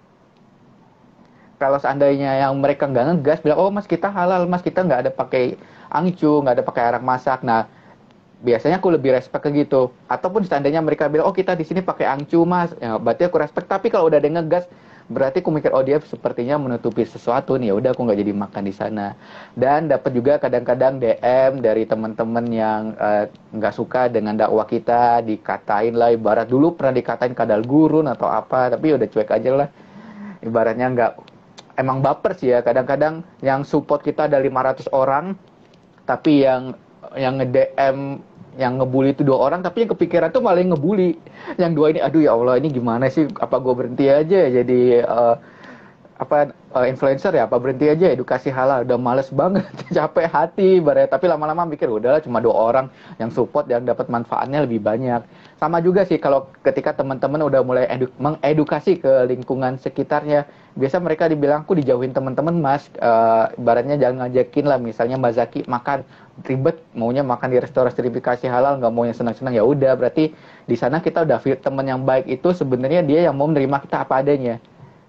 Kalau seandainya yang mereka nggak ngegas bilang, oh mas kita halal, mas kita nggak ada pakai angcu, nggak ada pakai arak masak. Nah biasanya aku lebih respect ke gitu. Ataupun seandainya mereka bilang, oh kita di sini pakai angcu mas, ya, berarti aku respect. Tapi kalau udah ada yang ngegas, berarti aku mikir, oh dia sepertinya menutupi sesuatu nih, ya udah aku nggak jadi makan di sana. Dan dapat juga kadang-kadang D M dari teman-teman yang eh, nggak suka dengan dakwah kita, dikatain lah, ibarat dulu pernah dikatain kadal gurun atau apa, tapi udah cuek aja lah. Ibaratnya nggak, emang baper sih ya, kadang-kadang yang support kita ada lima ratus orang, tapi yang yang nge-D M yang ngebully itu dua orang, tapi yang kepikiran tuh malah yang ngebully yang dua ini. Aduh ya Allah, ini gimana sih, apa gue berhenti aja jadi uh, apa uh, influencer ya, apa berhenti aja edukasi halal, udah males banget. Capek hati bareng, tapi lama-lama mikir udahlah cuma dua orang yang support, yang dapat manfaatnya lebih banyak. Sama juga sih kalau ketika teman-teman udah mulai edu- mengedukasi ke lingkungan sekitarnya, biasa mereka dibilang aku dijauhin teman-teman mas, uh, ibaratnya jangan ngajakin lah, misalnya Mbak Zaki makan ribet, maunya makan di restoran sertifikasi halal, nggak mau yang senang-senang, ya udah berarti di sana kita udah fit. Teman yang baik itu sebenarnya dia yang mau menerima kita apa adanya.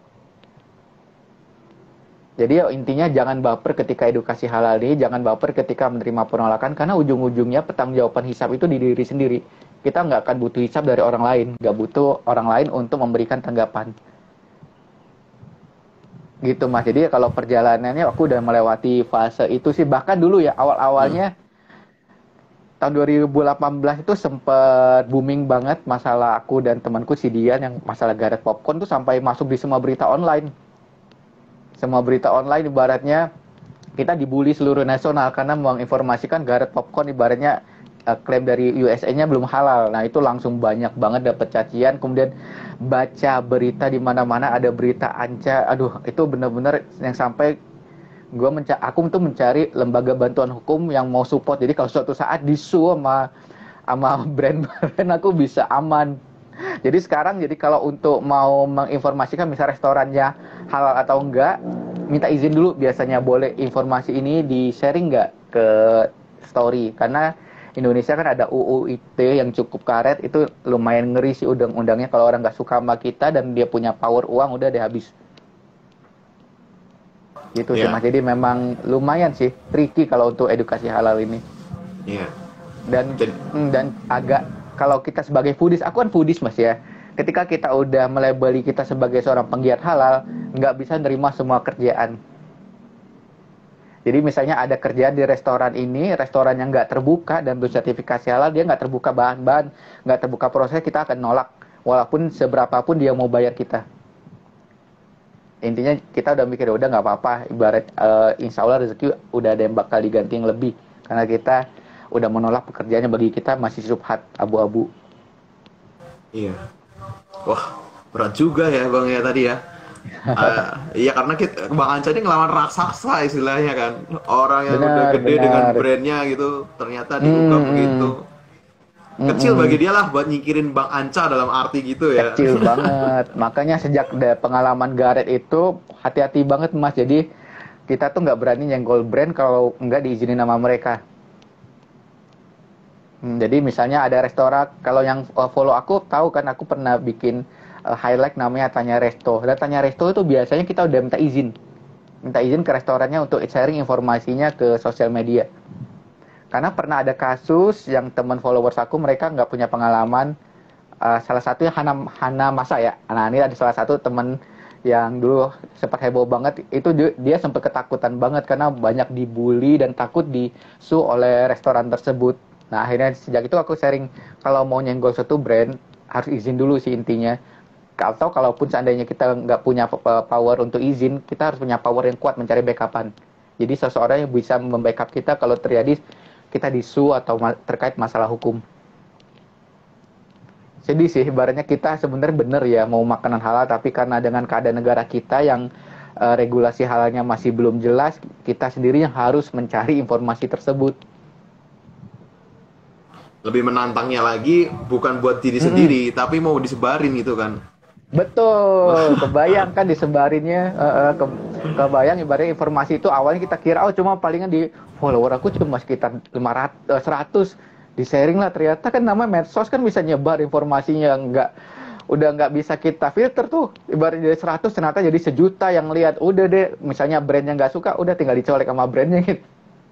Jadi ya intinya jangan baper ketika edukasi halal ini, jangan baper ketika menerima penolakan, karena ujung-ujungnya pertanggungjawaban hisap itu di diri sendiri. Kita nggak akan butuh hisap dari orang lain, nggak butuh orang lain untuk memberikan tanggapan. Gitu mas. Jadi ya kalau perjalanannya aku udah melewati fase itu sih. Bahkan dulu ya Hmm. awal-awalnya tahun dua ribu delapan belas itu sempet booming banget masalah aku dan temanku si Dian yang masalah Gareth Popcorn tuh sampai masuk di semua berita online. Semua berita online ibaratnya kita dibully seluruh nasional karena menginformasikan Gareth Popcorn ibaratnya uh, klaim dari U S A-nya belum halal. Nah, itu langsung banyak banget dapat cacian, kemudian baca berita di mana-mana ada berita Anca. Aduh, itu benar-benar yang sampai gue menca aku tuh mencari lembaga bantuan hukum yang mau support. Jadi kalau suatu saat disu sama sama brand-brand aku bisa aman. Jadi sekarang jadi kalau untuk mau menginformasikan misal restorannya halal atau enggak, minta izin dulu biasanya, boleh informasi ini di sharing enggak ke story, karena Indonesia kan ada U U I T E yang cukup karet, itu lumayan ngeri sih undang-undangnya. Kalau orang nggak suka sama kita dan dia punya power uang, udah deh habis. Gitu sih Ya, mas. Jadi memang lumayan sih tricky kalau untuk edukasi halal ini. iya. Dan Jadi, mm, dan agak, kalau kita sebagai foodies, aku kan foodies mas ya, ketika kita udah melabeli kita sebagai seorang penggiat halal, nggak bisa nerima semua kerjaan. Jadi misalnya ada kerjaan di restoran ini, restoran yang nggak terbuka dan bersertifikasi halal, dia nggak terbuka bahan-bahan, nggak terbuka proses, kita akan nolak walaupun seberapapun dia mau bayar kita. Intinya kita udah mikir udah nggak apa-apa, ibarat uh, insya Allah rezeki udah ada yang bakal diganti yang lebih, karena kita udah menolak pekerjaannya bagi kita masih subhat abu-abu. iya. Wah, berat juga ya Bang ya tadi ya. Ah, iya karena kita, Bang Anca ini ngelawan raksasa istilahnya kan. Orang yang udah Benar, gede dengan benar. brandnya gitu, ternyata diungkap Hmm, hmm, begitu. hmm, Kecil bagi hmm. dia lah buat nyingkirin Bang Anca dalam arti gitu ya. Kecil banget. Makanya sejak ada pengalaman Gareth itu hati-hati banget mas. Jadi kita tuh nggak berani nyenggol brand kalau nggak diizinin sama mereka. Hmm, jadi misalnya ada restoran, kalau yang uh, follow aku tahu kan aku pernah bikin uh, highlight namanya Tanya Resto. Dan Tanya Resto itu biasanya kita udah minta izin. Minta izin ke restorannya untuk sharing informasinya ke sosial media. Karena pernah ada kasus yang teman followers aku mereka nggak punya pengalaman. Uh, salah satunya Hana, Hana Masa ya. Nah ini ada salah satu teman yang dulu sempat heboh banget. Itu dia, dia sempat ketakutan banget karena banyak dibully dan takut disu oleh restoran tersebut. Nah akhirnya sejak itu aku sharing kalau mau nyenggol suatu brand harus izin dulu sih intinya. Atau kalaupun seandainya kita nggak punya power untuk izin, kita harus punya power yang kuat mencari backupan. Jadi seseorang yang bisa membackup kita kalau terjadi kita disu atau ma- terkait masalah hukum. Jadi sih, ibaratnya kita sebenarnya benar ya mau makanan halal, tapi karena dengan keadaan negara kita yang uh, regulasi halalnya masih belum jelas, kita sendiri yang harus mencari informasi tersebut. Lebih menantangnya lagi bukan buat diri sendiri, mm-hmm. tapi mau disebarin gitu kan. Betul, kebayang kan disebarinnya, uh, uh, ke, kebayang ibaratnya informasi itu awalnya kita kira oh cuma palingan di follower aku cuma sekitar lima ratus, uh, seratus, di sharing lah, ternyata kan namanya medsos kan bisa nyebar informasinya, nggak udah nggak bisa kita filter tuh, ibaratnya dari seratus ternyata jadi sejuta yang lihat, udah deh misalnya brandnya nggak suka, udah tinggal dicolek sama brandnya gitu.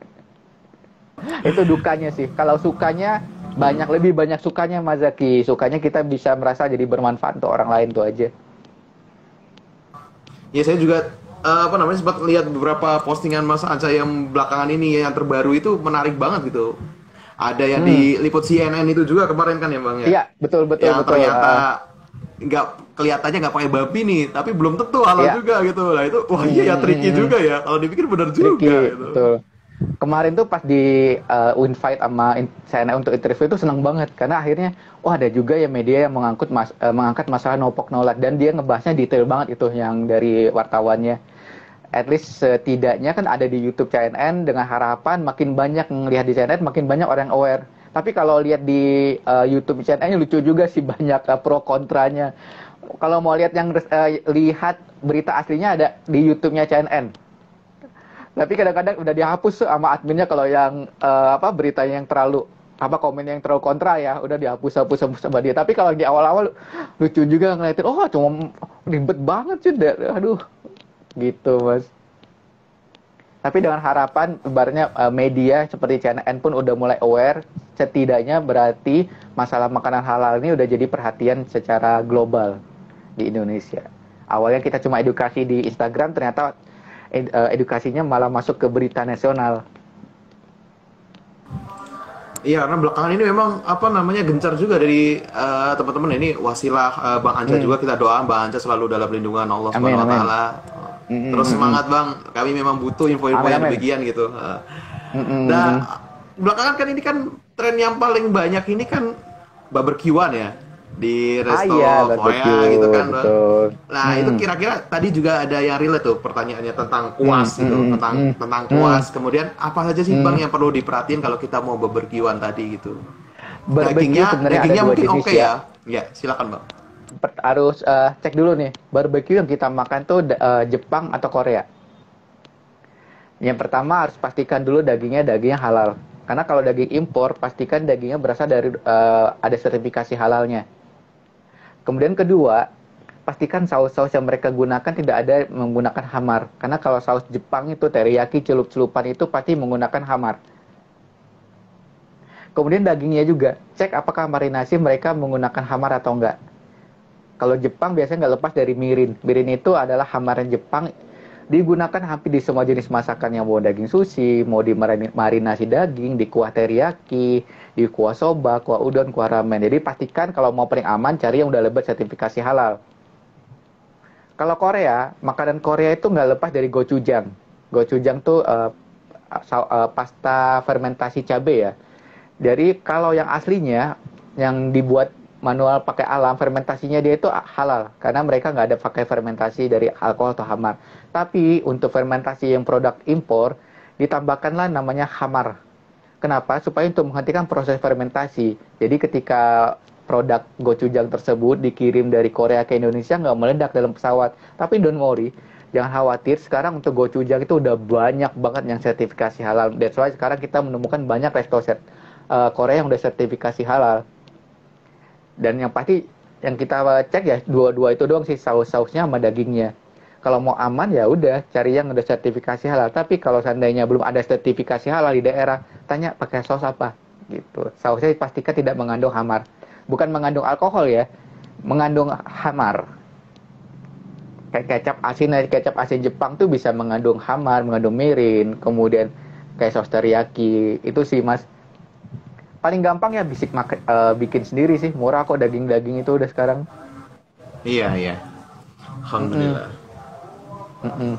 Itu dukanya sih, kalau sukanya banyak, lebih banyak sukanya Mas Zaki. Sukanya kita bisa merasa jadi bermanfaat untuk orang lain tuh aja. Ya saya juga uh, apa namanya sempat lihat beberapa postingan Mas Anca yang belakangan ini yang terbaru itu menarik banget gitu. Ada yang hmm. diliput C N N itu juga kemarin kan ya Bang ya? Iya, betul betul yang betul. Ternyata nggak uh... kelihatannya nggak pakai babi nih, tapi belum tentu halal ya. Juga gitu. Lah itu wah iya ya tricky hmm. juga ya. Kalau dipikir benar juga gitu. Betul. Kemarin tuh pas di uh, invite sama C N N untuk interview itu senang banget karena akhirnya wah ada juga ya media yang mengangkut mas, uh, mengangkat masalah no pork no lard dan dia ngebahasnya detail banget itu yang dari wartawannya. At least setidaknya kan ada di YouTube C N N dengan harapan makin banyak ngelihat di C N N makin banyak orang aware. Tapi kalau lihat di uh, YouTube C N N lucu juga sih banyak uh, pro kontranya. Kalau mau lihat yang uh, lihat berita aslinya ada di YouTube-nya C N N. Tapi kadang-kadang udah dihapus sama adminnya kalau yang uh, apa beritanya yang terlalu apa komen yang terlalu kontra ya udah dihapus-hapus sama dia. Tapi kalau di awal-awal lucu juga ngeliatin, oh cuma ribet banget sih, aduh gitu Mas. Tapi dengan harapan ibaratnya uh, media seperti C N N pun udah mulai aware, setidaknya berarti masalah makanan halal ini udah jadi perhatian secara global di Indonesia. Awalnya kita cuma edukasi di Instagram, ternyata edukasinya malah masuk ke berita nasional. Iya, karena belakangan ini memang apa namanya gencar juga dari uh, teman-teman ini wasilah uh, Bang Anca hmm. juga kita doa Bang Anca selalu dalam lindungan Allah Subhanahu wa taala. Terus semangat Bang, kami memang butuh info-info yang demikian gitu. Uh, hmm. Nah, belakangan kan ini kan tren yang paling banyak ini kan barbekyuan ya. Di resto ah, iya, Korea gitu kan. Betul. Nah hmm. itu kira-kira tadi juga ada yang relate tuh pertanyaannya tentang kuas hmm, gitu, hmm, tentang hmm, tentang kuas. Hmm. Kemudian apa saja sih hmm. Bang yang perlu diperhatiin kalau kita mau barbekyuan tadi gitu? Dagingnya, dagingnya mungkin oke okay ya. Ya, silakan Bang. Harus uh, cek dulu nih, barbecue yang kita makan tuh uh, Jepang atau Korea. Yang pertama harus pastikan dulu dagingnya dagingnya halal. Karena kalau daging impor pastikan dagingnya berasal dari uh, ada sertifikasi halalnya. Kemudian kedua, pastikan saus-saus yang mereka gunakan tidak ada menggunakan hamar. Karena kalau saus Jepang itu teriyaki, celup-celupan itu pasti menggunakan hamar. Kemudian dagingnya juga, cek apakah marinasi mereka menggunakan hamar atau enggak. Kalau Jepang biasanya nggak lepas dari mirin. Mirin itu adalah hamaran Jepang, digunakan hampir di semua jenis masakan yang mau daging sushi, mau di marinasi daging, di kuah teriyaki, di kuah soba, kuah udon, kuah ramen. Jadi pastikan kalau mau paling aman cari yang udah lebat sertifikasi halal. Kalau Korea, makanan Korea itu nggak lepas dari gochujang. Gochujang tuh uh, uh, pasta fermentasi cabai ya. Jadi kalau yang aslinya yang dibuat manual pakai alam, fermentasinya dia itu halal karena mereka nggak ada pakai fermentasi dari alkohol atau hamar. Tapi untuk fermentasi yang produk impor ditambahkanlah namanya hamar. Kenapa? Supaya untuk menghentikan proses fermentasi. Jadi ketika produk gochujang tersebut dikirim dari Korea ke Indonesia nggak meledak dalam pesawat. Tapi don't worry, jangan khawatir. Sekarang untuk gochujang itu udah banyak banget yang sertifikasi halal. That's why sekarang kita menemukan banyak resto set, uh, Korea yang udah sertifikasi halal. Dan yang pasti yang kita cek ya dua-dua itu doang sih, saus-sausnya sama dagingnya. Kalau mau aman ya udah cari yang udah sertifikasi halal. Tapi kalau seandainya belum ada sertifikasi halal di daerah, tanya pakai saus apa gitu. Sausnya pastikan tidak mengandung hamar. Bukan mengandung alkohol ya, mengandung hamar. Kayak kecap asin, kecap asin Jepang tuh bisa mengandung hamar, mengandung mirin, kemudian kayak saus teriyaki. Itu sih Mas. Paling gampang ya bisik mak- uh, bikin sendiri sih. Murah kok daging-daging itu udah sekarang. Iya, iya. Alhamdulillah. Mm-mm.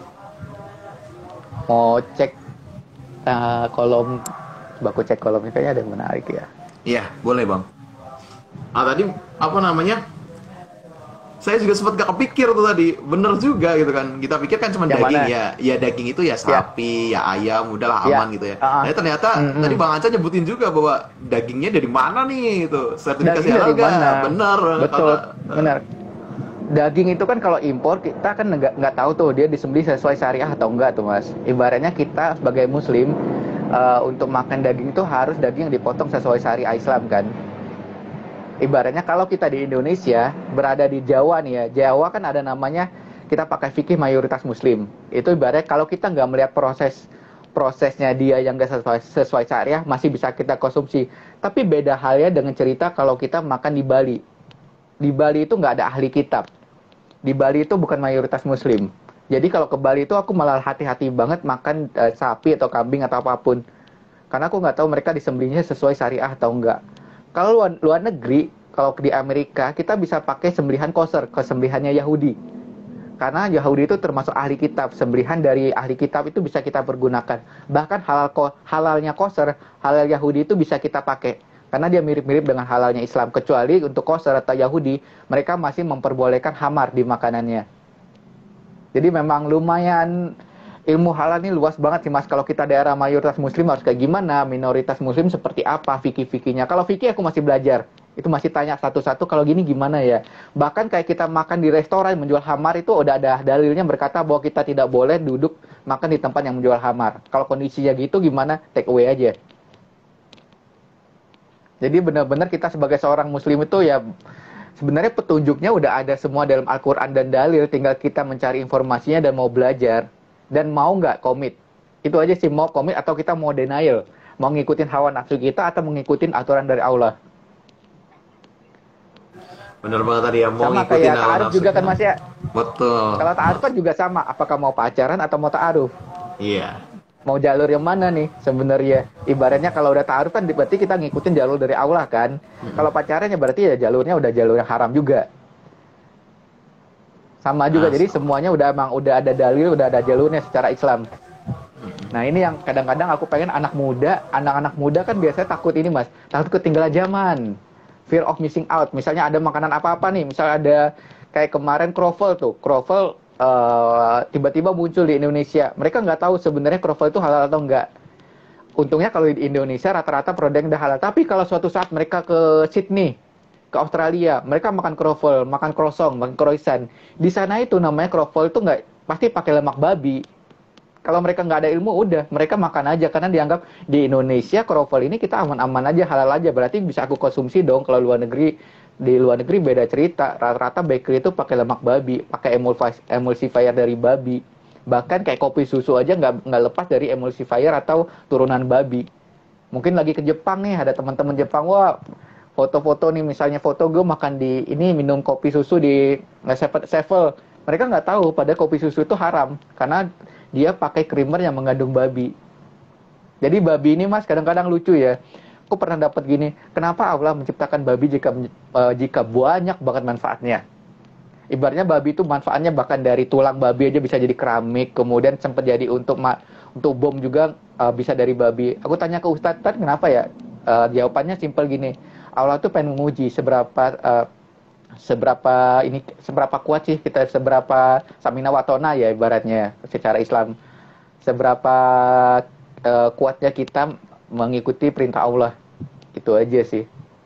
Mau cek uh, kolom, coba aku cek kolomnya, kayaknya ada yang menarik ya. Iya, boleh Bang. Ah tadi apa namanya? Saya juga sempat gak kepikir tuh tadi, bener juga gitu kan. Kita pikir kan cuma Yang daging mana? ya, ya daging itu ya sapi, ya, ya ayam, udahlah Ya. aman gitu ya. Uh-uh. Nah ternyata Mm-mm. tadi Bang Anca nyebutin juga bahwa dagingnya dari mana nih gitu, sertifikasi Daging halal dari mana? gak? Bener. Betul, kata- benar. Daging itu kan kalau impor kita kan nggak nggak tahu tuh dia disembelih sesuai syariah atau enggak tuh Mas. Ibaratnya kita sebagai Muslim uh, untuk makan daging itu harus daging yang dipotong sesuai syariah Islam kan. Ibaratnya kalau kita di Indonesia berada di Jawa nih ya, Jawa kan ada namanya kita pakai fikih mayoritas Muslim. Itu ibaratnya kalau kita nggak melihat proses prosesnya dia yang nggak sesuai, sesuai syariah masih bisa kita konsumsi. Tapi beda halnya dengan cerita kalau kita makan di Bali. Di Bali itu nggak ada ahli kitab. Di Bali itu bukan mayoritas Muslim. Jadi kalau ke Bali itu aku malah hati-hati banget makan uh, sapi atau kambing atau apapun. Karena aku nggak tahu mereka disembelihnya sesuai syariah atau enggak. Kalau luar, luar negeri, kalau di Amerika, kita bisa pakai sembelihan kosher, kesembelihannya Yahudi. Karena Yahudi itu termasuk ahli kitab. Sembelihan dari ahli kitab itu bisa kita pergunakan. Bahkan halal halalnya kosher, halal Yahudi itu bisa kita pakai. Karena dia mirip-mirip dengan halalnya Islam. Kecuali untuk kosher atau Yahudi, mereka masih memperbolehkan hamar di makanannya. Jadi memang lumayan, ilmu halal ini luas banget sih Mas. Kalau kita daerah mayoritas Muslim harus kayak gimana, minoritas Muslim seperti apa fikih-fikihnya. Kalau fikih aku masih belajar, itu masih tanya satu-satu kalau gini gimana ya. Bahkan kayak kita makan di restoran menjual hamar itu udah ada dalilnya berkata bahwa kita tidak boleh duduk makan di tempat yang menjual hamar. Kalau kondisinya gitu gimana, take away aja. Jadi benar-benar kita sebagai seorang Muslim itu ya sebenarnya petunjuknya udah ada semua dalam Al-Quran dan dalil, tinggal kita mencari informasinya dan mau belajar. Dan mau nggak komit. Itu aja sih, mau komit atau kita mau denial. Mau ngikutin hawa nafsu kita atau mengikutin aturan dari Allah. Bener banget tadi ya, mau Sama ngikutin kayak hawa ta'aruf nafsu. juga kan Mas ya. Betul. Kalau ta'aruf kan juga sama. Apakah mau pacaran atau mau ta'aruf? Iya. Mau jalur yang mana nih sebenarnya? Ibaratnya kalau udah ta'aruf kan berarti kita ngikutin jalur dari Allah kan. Hmm. Kalau pacarannya berarti ya jalurnya udah jalur yang haram juga. Sama juga, nah, jadi semuanya udah emang udah ada dalil, udah ada jalurnya secara Islam. Nah ini yang kadang-kadang aku pengen anak muda, anak-anak muda kan biasanya takut ini Mas, takut ketinggalan zaman, fear of missing out. Misalnya ada makanan apa-apa nih, misalnya ada kayak kemarin kroffel tuh, kroffel uh, tiba-tiba muncul di Indonesia. Mereka nggak tahu sebenarnya kroffel itu halal atau enggak. Untungnya kalau di Indonesia rata-rata produk udah halal. Tapi kalau suatu saat mereka ke Sydney, ke Australia, mereka makan kroffel, makan croissant, makan croissant. Di sana itu namanya kroffel itu nggak pasti pakai lemak babi. Kalau mereka nggak ada ilmu, udah mereka makan aja karena dianggap di Indonesia kroffel ini kita aman-aman aja, halal aja. Berarti bisa aku konsumsi dong. Kalau luar negeri, di luar negeri beda cerita. Rata-rata bakery itu pakai lemak babi, pakai emulsifier dari babi. Bahkan kayak kopi susu aja nggak nggak lepas dari emulsifier atau turunan babi. Mungkin lagi ke Jepang nih, ada teman-teman Jepang, wah foto-foto nih, misalnya foto gue makan di ini, minum kopi susu di Sevel. Mereka nggak tahu pada kopi susu itu haram karena dia pakai creamer yang mengandung babi. Jadi babi ini Mas kadang-kadang lucu ya. Aku pernah dapat gini, kenapa Allah menciptakan babi jika uh, jika banyak banget manfaatnya? Ibaratnya babi itu manfaatnya bahkan dari tulang babi aja bisa jadi keramik, kemudian sempat jadi untuk ma- untuk bom juga uh, bisa dari babi. Aku tanya ke Ustadz, Ustadz kenapa ya? Uh, jawabannya simpel gini. Allah tuh pengen menguji seberapa uh, seberapa ini seberapa kuat sih kita, seberapa samina watona ya ibaratnya secara Islam, seberapa uh, kuatnya kita mengikuti perintah Allah. Itu aja sih.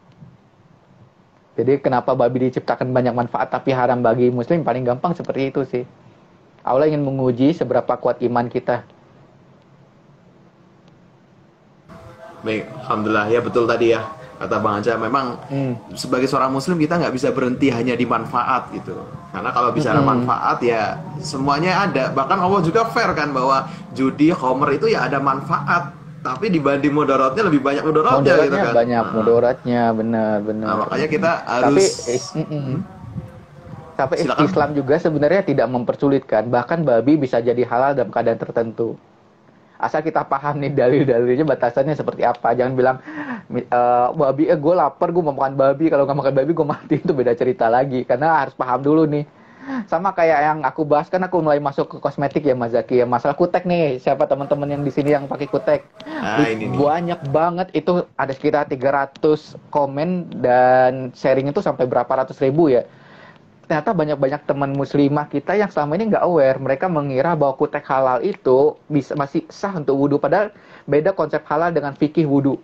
Jadi kenapa babi diciptakan banyak manfaat tapi haram bagi Muslim, paling gampang seperti itu sih. Allah ingin menguji seberapa kuat iman kita. Baik, alhamdulillah ya, betul tadi ya. kata Bang Anca, memang Hmm. sebagai seorang muslim kita nggak bisa berhenti hanya di manfaat gitu. Karena kalau bicara Mm-mm. manfaat ya semuanya ada. Bahkan Allah juga fair kan bahwa judi, khamr itu ya ada manfaat, tapi dibanding mudaratnya lebih banyak mudaratnya gitu Mudaratnya kan. banyak, Nah, mudaratnya benar nah, benar. makanya kita Tapi harus is- mm-mm. hmm, Tapi is- silakan. Islam juga sebenarnya tidak mempersulitkan. Bahkan babi bisa jadi halal dalam keadaan tertentu. Asal kita paham nih dalil-dalilnya, batasannya seperti apa. Jangan bilang mi- eh, babi, eh gue lapar, gue mau makan babi. Kalau nggak makan babi, gue mati. Itu beda cerita lagi. Karena harus paham dulu nih. Sama kayak yang aku bahas, kan aku mulai masuk ke kosmetik ya Mas Zaki. Ya, masalah kutek nih. Siapa teman-teman yang di sini yang pakai kutek? Nah, Lu- ini nih. Banyak banget itu, ada sekitar tiga ratus komen dan sharing itu sampai berapa ratus ribu ya. Ternyata banyak-banyak teman muslimah kita yang selama ini nggak aware. Mereka mengira bahwa kutek halal itu bisa masih sah untuk wudhu. Padahal beda konsep halal dengan fikih wudhu.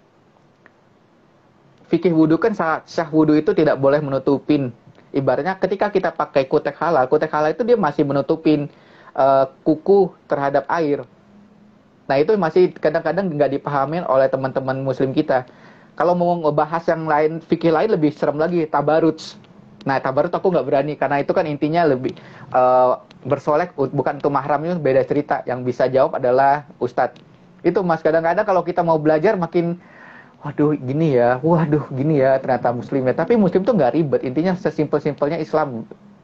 Fikih wudhu kan sah, sah wudhu itu tidak boleh menutupin. Ibaratnya ketika kita pakai kutek halal, kutek halal itu dia masih menutupin eh, kuku terhadap air. Nah itu masih kadang-kadang nggak dipahamin oleh teman-teman muslim kita. Kalau mau ngebahas yang lain, fikih lain lebih serem lagi, tabaruj. Nah tabarut aku nggak berani, karena itu kan intinya lebih eh, bersolek, bukan untuk mahram, itu beda cerita. Yang bisa jawab adalah ustadz. Itu mas, kadang-kadang kalau kita mau belajar makin, waduh gini ya, waduh gini ya, ternyata muslim ya. Tapi muslim tuh nggak ribet, intinya sesimpel-simpelnya Islam.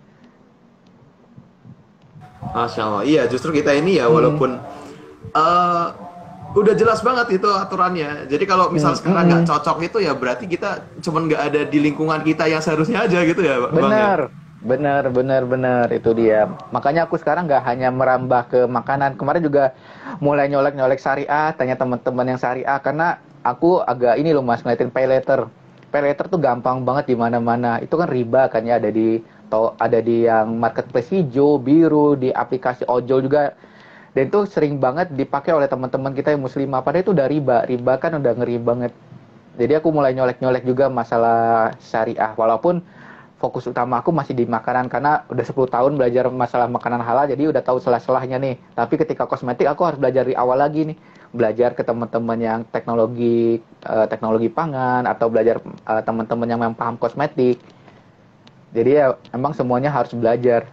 Masya Allah. Iya, justru kita ini ya Hmm, walaupun eh udah jelas banget itu aturannya. Jadi kalau misal hmm, hmm, sekarang nggak hmm. cocok itu ya berarti kita cuman nggak ada di lingkungan kita yang seharusnya aja gitu ya, Bang ya. Benar, benar, benar, benar, itu dia. Makanya aku sekarang nggak hanya merambah ke makanan. Kemarin juga mulai nyolek-nyolek syariah, tanya teman-teman yang syariah, karena aku agak ini loh mas, ngeliatin pay later. Pay later tuh gampang banget di mana-mana. Itu kan riba kan ya, ada di to- ada di yang marketplace hijau, biru, di aplikasi ojol juga. Dan itu sering banget dipakai oleh teman-teman kita yang muslimah. Padahal itu udah riba. Riba kan udah ngeri banget. Jadi aku mulai nyolek-nyolek juga masalah syariah. Walaupun fokus utama aku masih di makanan, karena udah sepuluh tahun belajar masalah makanan halal, jadi udah tahu selah-selahnya nih. Tapi ketika kosmetik aku harus belajar dari awal lagi nih. Belajar ke teman-teman yang teknologi eh, teknologi pangan, atau belajar eh, teman-teman yang memang paham kosmetik. Jadi ya emang semuanya harus belajar.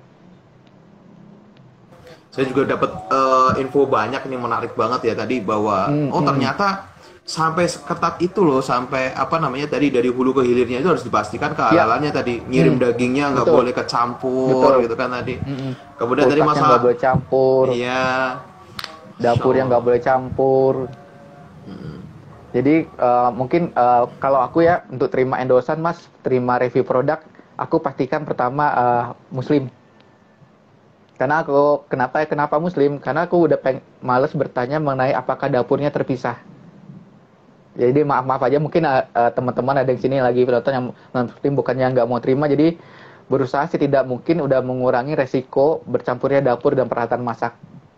Saya juga dapat eh, info banyak nih, menarik banget ya tadi bahwa Hmm, oh hmm. ternyata sampai seketat itu loh, sampai apa namanya tadi, dari hulu ke hilirnya itu harus dipastikan Ya, kehalalannya tadi. Ngirim hmm, dagingnya nggak betul, boleh kecampur betul. gitu kan tadi. Mm-mm. Kemudian tadi Kulkasnya nggak masalah boleh campur, iya, Masya dapurnya Allah. nggak boleh campur. Hmm. Jadi eh, mungkin eh, kalau aku ya untuk terima endorsan mas, terima review produk, aku pastikan pertama eh, muslim. Karena aku kenapa kenapa muslim? Karena aku udah peng males bertanya mengenai apakah dapurnya terpisah. Jadi maaf maaf aja mungkin eh, eh, teman-teman ada di sini lagi penonton yang non muslim, bukannya nggak mau terima. Jadi berusaha setidak mungkin udah mengurangi resiko bercampurnya dapur dan peralatan masak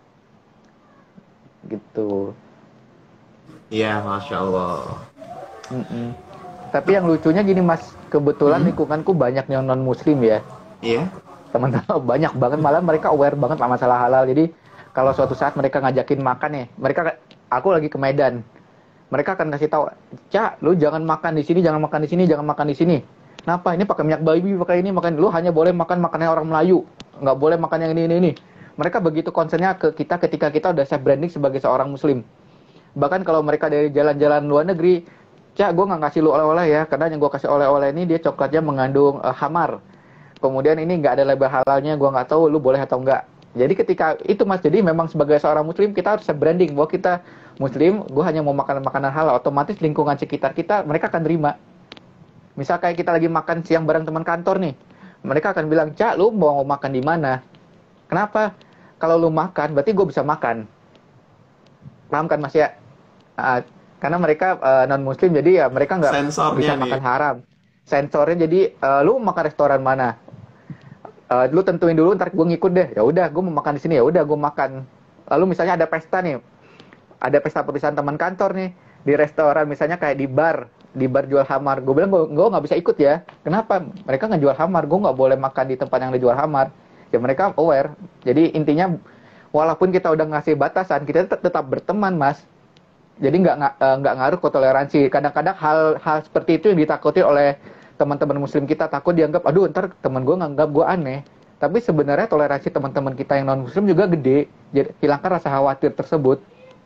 gitu. Iya, Masya Allah. Mm-mm. Tapi yang lucunya gini mas, kebetulan Hmm. lingkunganku banyak yang non muslim ya, Iya. teman-teman banyak banget, malah mereka aware banget sama masalah halal. Jadi kalau suatu saat mereka ngajakin makan nih, mereka, aku lagi ke Medan, mereka akan kasih tahu, Cak, lu jangan makan di sini, jangan makan di sini, jangan makan di sini. Kenapa? Ini pakai minyak babi, pakai ini, makan. Lu hanya boleh makan makanan orang Melayu, nggak boleh makan yang ini ini ini. Mereka begitu concernnya ke kita ketika kita udah self branding sebagai seorang muslim. Bahkan kalau mereka dari jalan-jalan luar negeri, Cak, gue nggak kasih lu oleh-oleh ya, karena yang gue kasih oleh-oleh ini dia coklatnya mengandung eh, hamar. Kemudian ini nggak ada label halalnya, gue nggak tahu lu boleh atau enggak. Jadi ketika itu mas, jadi memang sebagai seorang muslim kita harus branding bahwa kita muslim, gue hanya mau makan makanan halal. Otomatis lingkungan sekitar kita, mereka akan terima. Misal kayak kita lagi makan siang bareng teman kantor nih, mereka akan bilang, Cak, lu mau makan di mana? Kenapa? Kalau lu makan, berarti gue bisa makan. Paham kan mas ya? Ah, karena mereka non muslim, jadi ya mereka nggak Sensornya bisa nih. makan haram. Sensornya jadi eh, lu mau makan restoran mana? Eh, lu tentuin dulu, ntar gue ngikut deh. Ya udah, gue mau makan di sini, ya udah gue makan. Lalu misalnya ada pesta nih, ada pesta perpisahan teman kantor nih di restoran, misalnya kayak di bar, di bar jual hamar. Gue bilang gue gue nggak bisa ikut ya. Kenapa? Mereka nggak jual hamar, gue nggak boleh makan di tempat yang dijual hamar. Ya mereka aware. Jadi intinya walaupun kita udah ngasih batasan, kita tetap, tetap berteman mas. Jadi nggak nga- eh, nggak ngaruh ke toleransi. Kadang-kadang hal-hal seperti itu yang ditakuti oleh teman-teman Muslim kita, takut dianggap, aduh ntar teman gue nganggap gue aneh. Tapi sebenarnya toleransi teman-teman kita yang non Muslim juga gede. Jadi hilangkan rasa khawatir tersebut.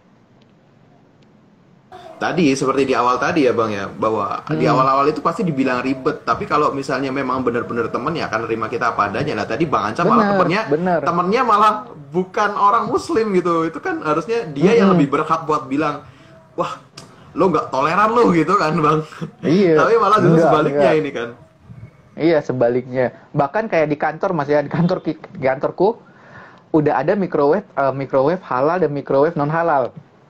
Tadi seperti di awal tadi ya bang ya, bahwa di Hmm, awal-awal itu pasti dibilang ribet, tapi kalau misalnya memang benar-benar temen ya akan terima kita apa adanya. Lah tadi bang Anca malah bener, temennya bener. temennya malah bukan orang muslim gitu, itu kan harusnya dia yang Mm-mm. lebih berhak buat bilang, wah lo nggak toleran lo gitu kan bang. Iya, Tapi malah justru enggak, sebaliknya enggak. ini kan. Iya, sebaliknya. Bahkan kayak di kantor, Mas ya, di kantor ki- di kantorku udah ada microwave eh, microwave halal dan microwave non halal.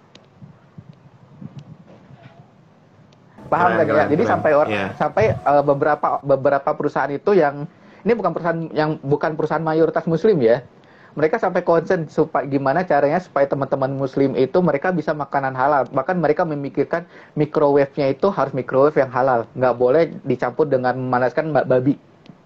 Paham Keren kan ya? keren Jadi keren, sampai or, ya. sampai eh, beberapa beberapa perusahaan itu yang ini bukan perusahaan yang bukan perusahaan mayoritas muslim ya. Mereka sampai concern supaya gimana caranya supaya teman-teman muslim itu mereka bisa makanan halal. Bahkan mereka memikirkan microwave-nya itu harus microwave yang halal. Nggak boleh dicampur dengan memanaskan ba- babi.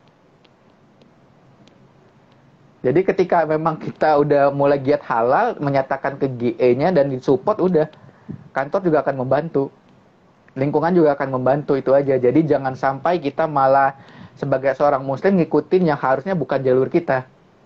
Jadi ketika memang kita udah mulai giat halal, menyatakan ke G E-nya dan disupport, udah kantor juga akan membantu. Lingkungan juga akan membantu, itu aja. Jadi jangan sampai kita malah sebagai seorang muslim ngikutin yang harusnya bukan jalur kita.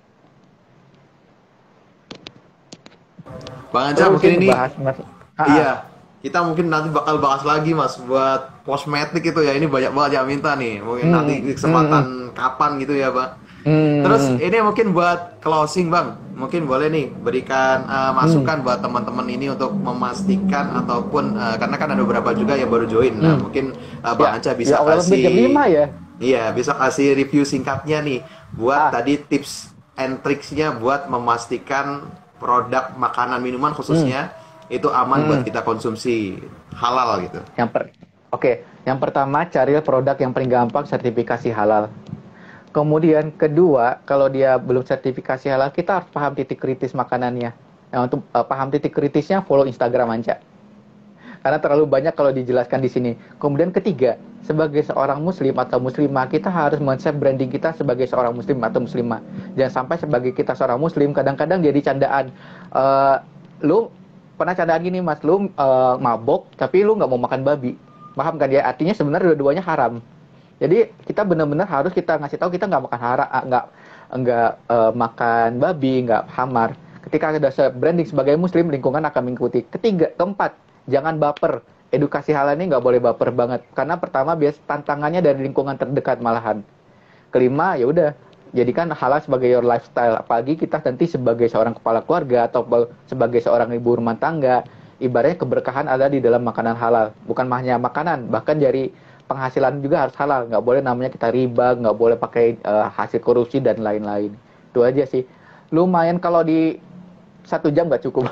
Bang Anca Terus mungkin sih ini, bahas mas. Ah, ah. iya, kita mungkin nanti bakal bahas lagi mas buat kosmetik itu ya. Ini banyak banget yang minta nih. Mungkin nanti Hmm, di hmm, hmm, kesempatan kapan gitu ya, bang. Terus hmm, ini mungkin buat closing bang, mungkin boleh nih berikan uh, hmm, masukan buat teman-teman ini untuk memastikan ataupun uh, karena kan ada beberapa juga yang baru join. Nah hmm. mungkin uh, bang Ya, Anca ya bisa Allah lebih jam kasih, lima ya. iya bisa kasih review singkatnya nih buat Ah, tadi tips and tricksnya buat memastikan produk makanan minuman hmm, khususnya itu aman buat hmm. kita konsumsi halal gitu. Yang per, oke, yang pertama cari produk yang paling gampang sertifikasi halal. Kemudian kedua, kalau dia belum sertifikasi halal, kita harus paham titik kritis makanannya. Nah, untuk eh, paham titik kritisnya, follow Instagram Anca. Karena terlalu banyak kalau dijelaskan di sini. Kemudian ketiga, sebagai seorang muslim atau muslimah, kita harus men-set branding kita sebagai seorang muslim atau muslimah. Jangan sampai sebagai kita seorang muslim, kadang-kadang jadi candaan. Eh, lu pernah candaan gini, Mas, lu eh, mabok, tapi lu nggak mau makan babi. Paham kan ya? Artinya sebenarnya dua-duanya haram. Jadi kita benar-benar harus kita ngasih tahu kita nggak makan hara, ah, nggak nggak eh, makan babi, nggak hamar. Ketika ada se- branding sebagai muslim, lingkungan akan mengikuti. Ketiga, keempat, jangan baper. Edukasi halal ini nggak boleh baper banget. Karena pertama bias tantangannya dari lingkungan terdekat malahan. Kelima, ya udah jadikan halal sebagai your lifestyle. Apalagi kita nanti sebagai seorang kepala keluarga atau pe- sebagai seorang ibu rumah tangga, ibaratnya keberkahan ada di dalam makanan halal. Bukan hanya makanan, bahkan dari penghasilan juga harus halal. Nggak boleh namanya kita riba, nggak boleh pakai eh, hasil korupsi dan lain-lain. Itu aja sih. Lumayan kalau di satu jam nggak cukup.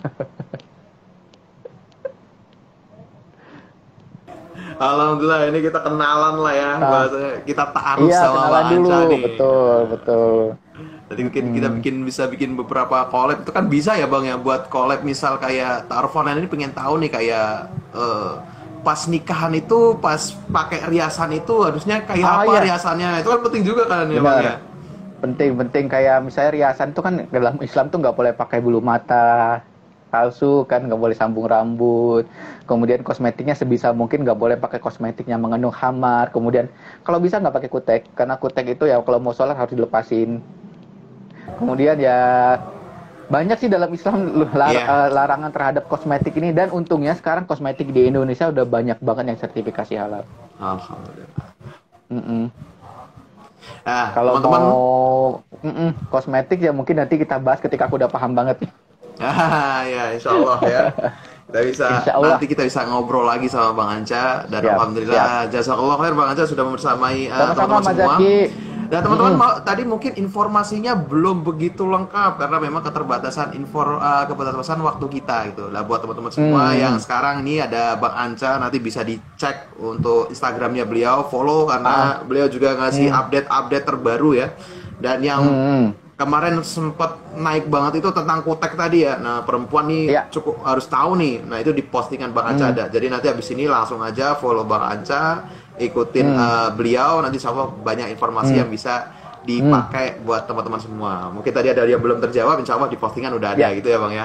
Alhamdulillah ini kita kenalan lah ya Nah, bahasanya, kita ta'aruf iya sama kenalan Bang dulu, Anca nih. betul, betul. Tadi mungkin kita Hmm. bikin bisa bikin beberapa collab itu kan bisa ya bang ya buat collab misal kayak taruh online ini pengen tahu nih kayak eh, pas nikahan itu pas pakai riasan itu harusnya kayak Ah apa iya, riasannya itu kan penting juga kan ya bang ya. benar. Penting-penting kayak misalnya riasan tuh kan dalam Islam tuh nggak boleh pakai bulu mata palsu kan, nggak boleh sambung rambut. Kemudian kosmetiknya sebisa mungkin nggak boleh pakai kosmetik yang mengandung khamar. Kemudian kalau bisa nggak pakai kutek, karena kutek itu ya kalau mau sholat harus dilepasin. Kemudian ya banyak sih dalam Islam lar- Iya. eh, larangan terhadap kosmetik ini, dan untungnya sekarang kosmetik di Indonesia udah banyak banget yang sertifikasi halal. Alhamdulillah. Mm-mm. Nah Kalau teman-teman. mau mm-mm, kosmetik ya mungkin nanti kita bahas ketika aku udah paham banget. Ah, ya, insya Allah ya. Kita bisa Insya Allah. nanti kita bisa ngobrol lagi sama Bang Anca dan Siap, siap. alhamdulillah jazakallah khair Bang Anca sudah membersamai uh, Sama-sama teman-teman Mas semua. Zaki. Dan teman-teman Mm-mm. mau- tadi mungkin informasinya belum begitu lengkap karena memang keterbatasan info uh, keterbatasan waktu kita gitu. Lah buat teman-teman semua Hmm. yang sekarang ini ada Bang Anca nanti bisa dicek untuk Instagramnya beliau, follow karena beliau juga ngasih Hmm. update-update terbaru ya. Dan yang Hmm. kemarin sempat naik banget itu tentang kutek tadi ya. Nah, perempuan nih Ya. cukup harus tahu nih. Nah, itu di postingan Bang Anca Hmm. ada. Jadi nanti habis ini langsung aja follow Bang Anca, ikutin Hmm. eh, beliau. Nanti insya Allah banyak informasi Hmm. yang bisa dipakai buat teman-teman semua. Mungkin tadi ada yang belum terjawab, insya Allah di postingan udah ada Ya. gitu ya Bang ya.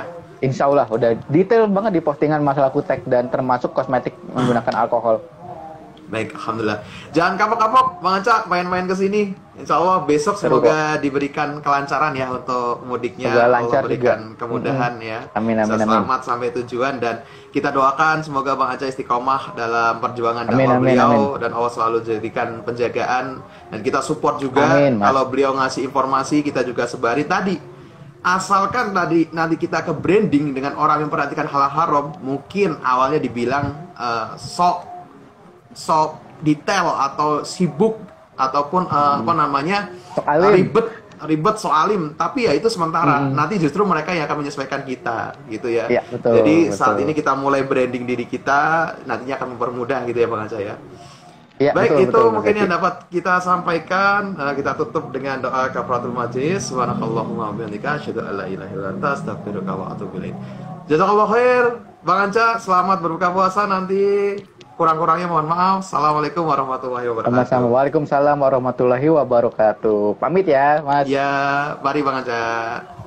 Insya Allah udah detail banget di postingan masalah kutek dan termasuk kosmetik menggunakan alkohol. Baik, alhamdulillah. Jangan kapok-kapok, Bang Anca main-main ke sini. Insya Allah besok semoga diberikan kelancaran ya untuk mudiknya. Semoga Allah lancar berikan juga. kemudahan Mm-hmm. ya. Amin, amin, Bisa amin. selamat sampai tujuan dan kita doakan semoga Bang Anca istiqomah dalam perjuangan Amin, dakwah amin, beliau amin. dan Allah selalu jadikan penjagaan dan kita support juga. Amin, Mas. Kalau beliau ngasih informasi kita juga sebari tadi. Asalkan tadi nanti kita ke branding dengan orang yang memperhatikan hal haram, mungkin awalnya dibilang uh, sok sok detail atau sibuk ataupun uh, Hmm. apa namanya Sok alim. ribet ribet soalim, tapi ya itu sementara. Hmm. Nanti justru mereka yang akan menyesuaikan kita gitu ya. Iya, betul, Jadi betul. saat ini kita mulai branding diri kita, nantinya akan mempermudah gitu ya Bang Anca ya. Iya, Baik, betul, itu betul, mungkin Mas yang Zaki. dapat kita sampaikan. Uh, kita tutup dengan doa kafaratul majlis. Subhanakallahumma wa bihamdika asyhadu an la ilaha illa anta astaghfiruka wa atubu ilaik. Jazakallahu khair. Bang Anca, selamat berbuka puasa nanti. Kurang-kurangnya mohon maaf. Assalamualaikum warahmatullahi wabarakatuh. Sama-sama. Waalaikumsalam warahmatullahi wabarakatuh. Pamit ya, Mas. Ya, mari Bang Anca.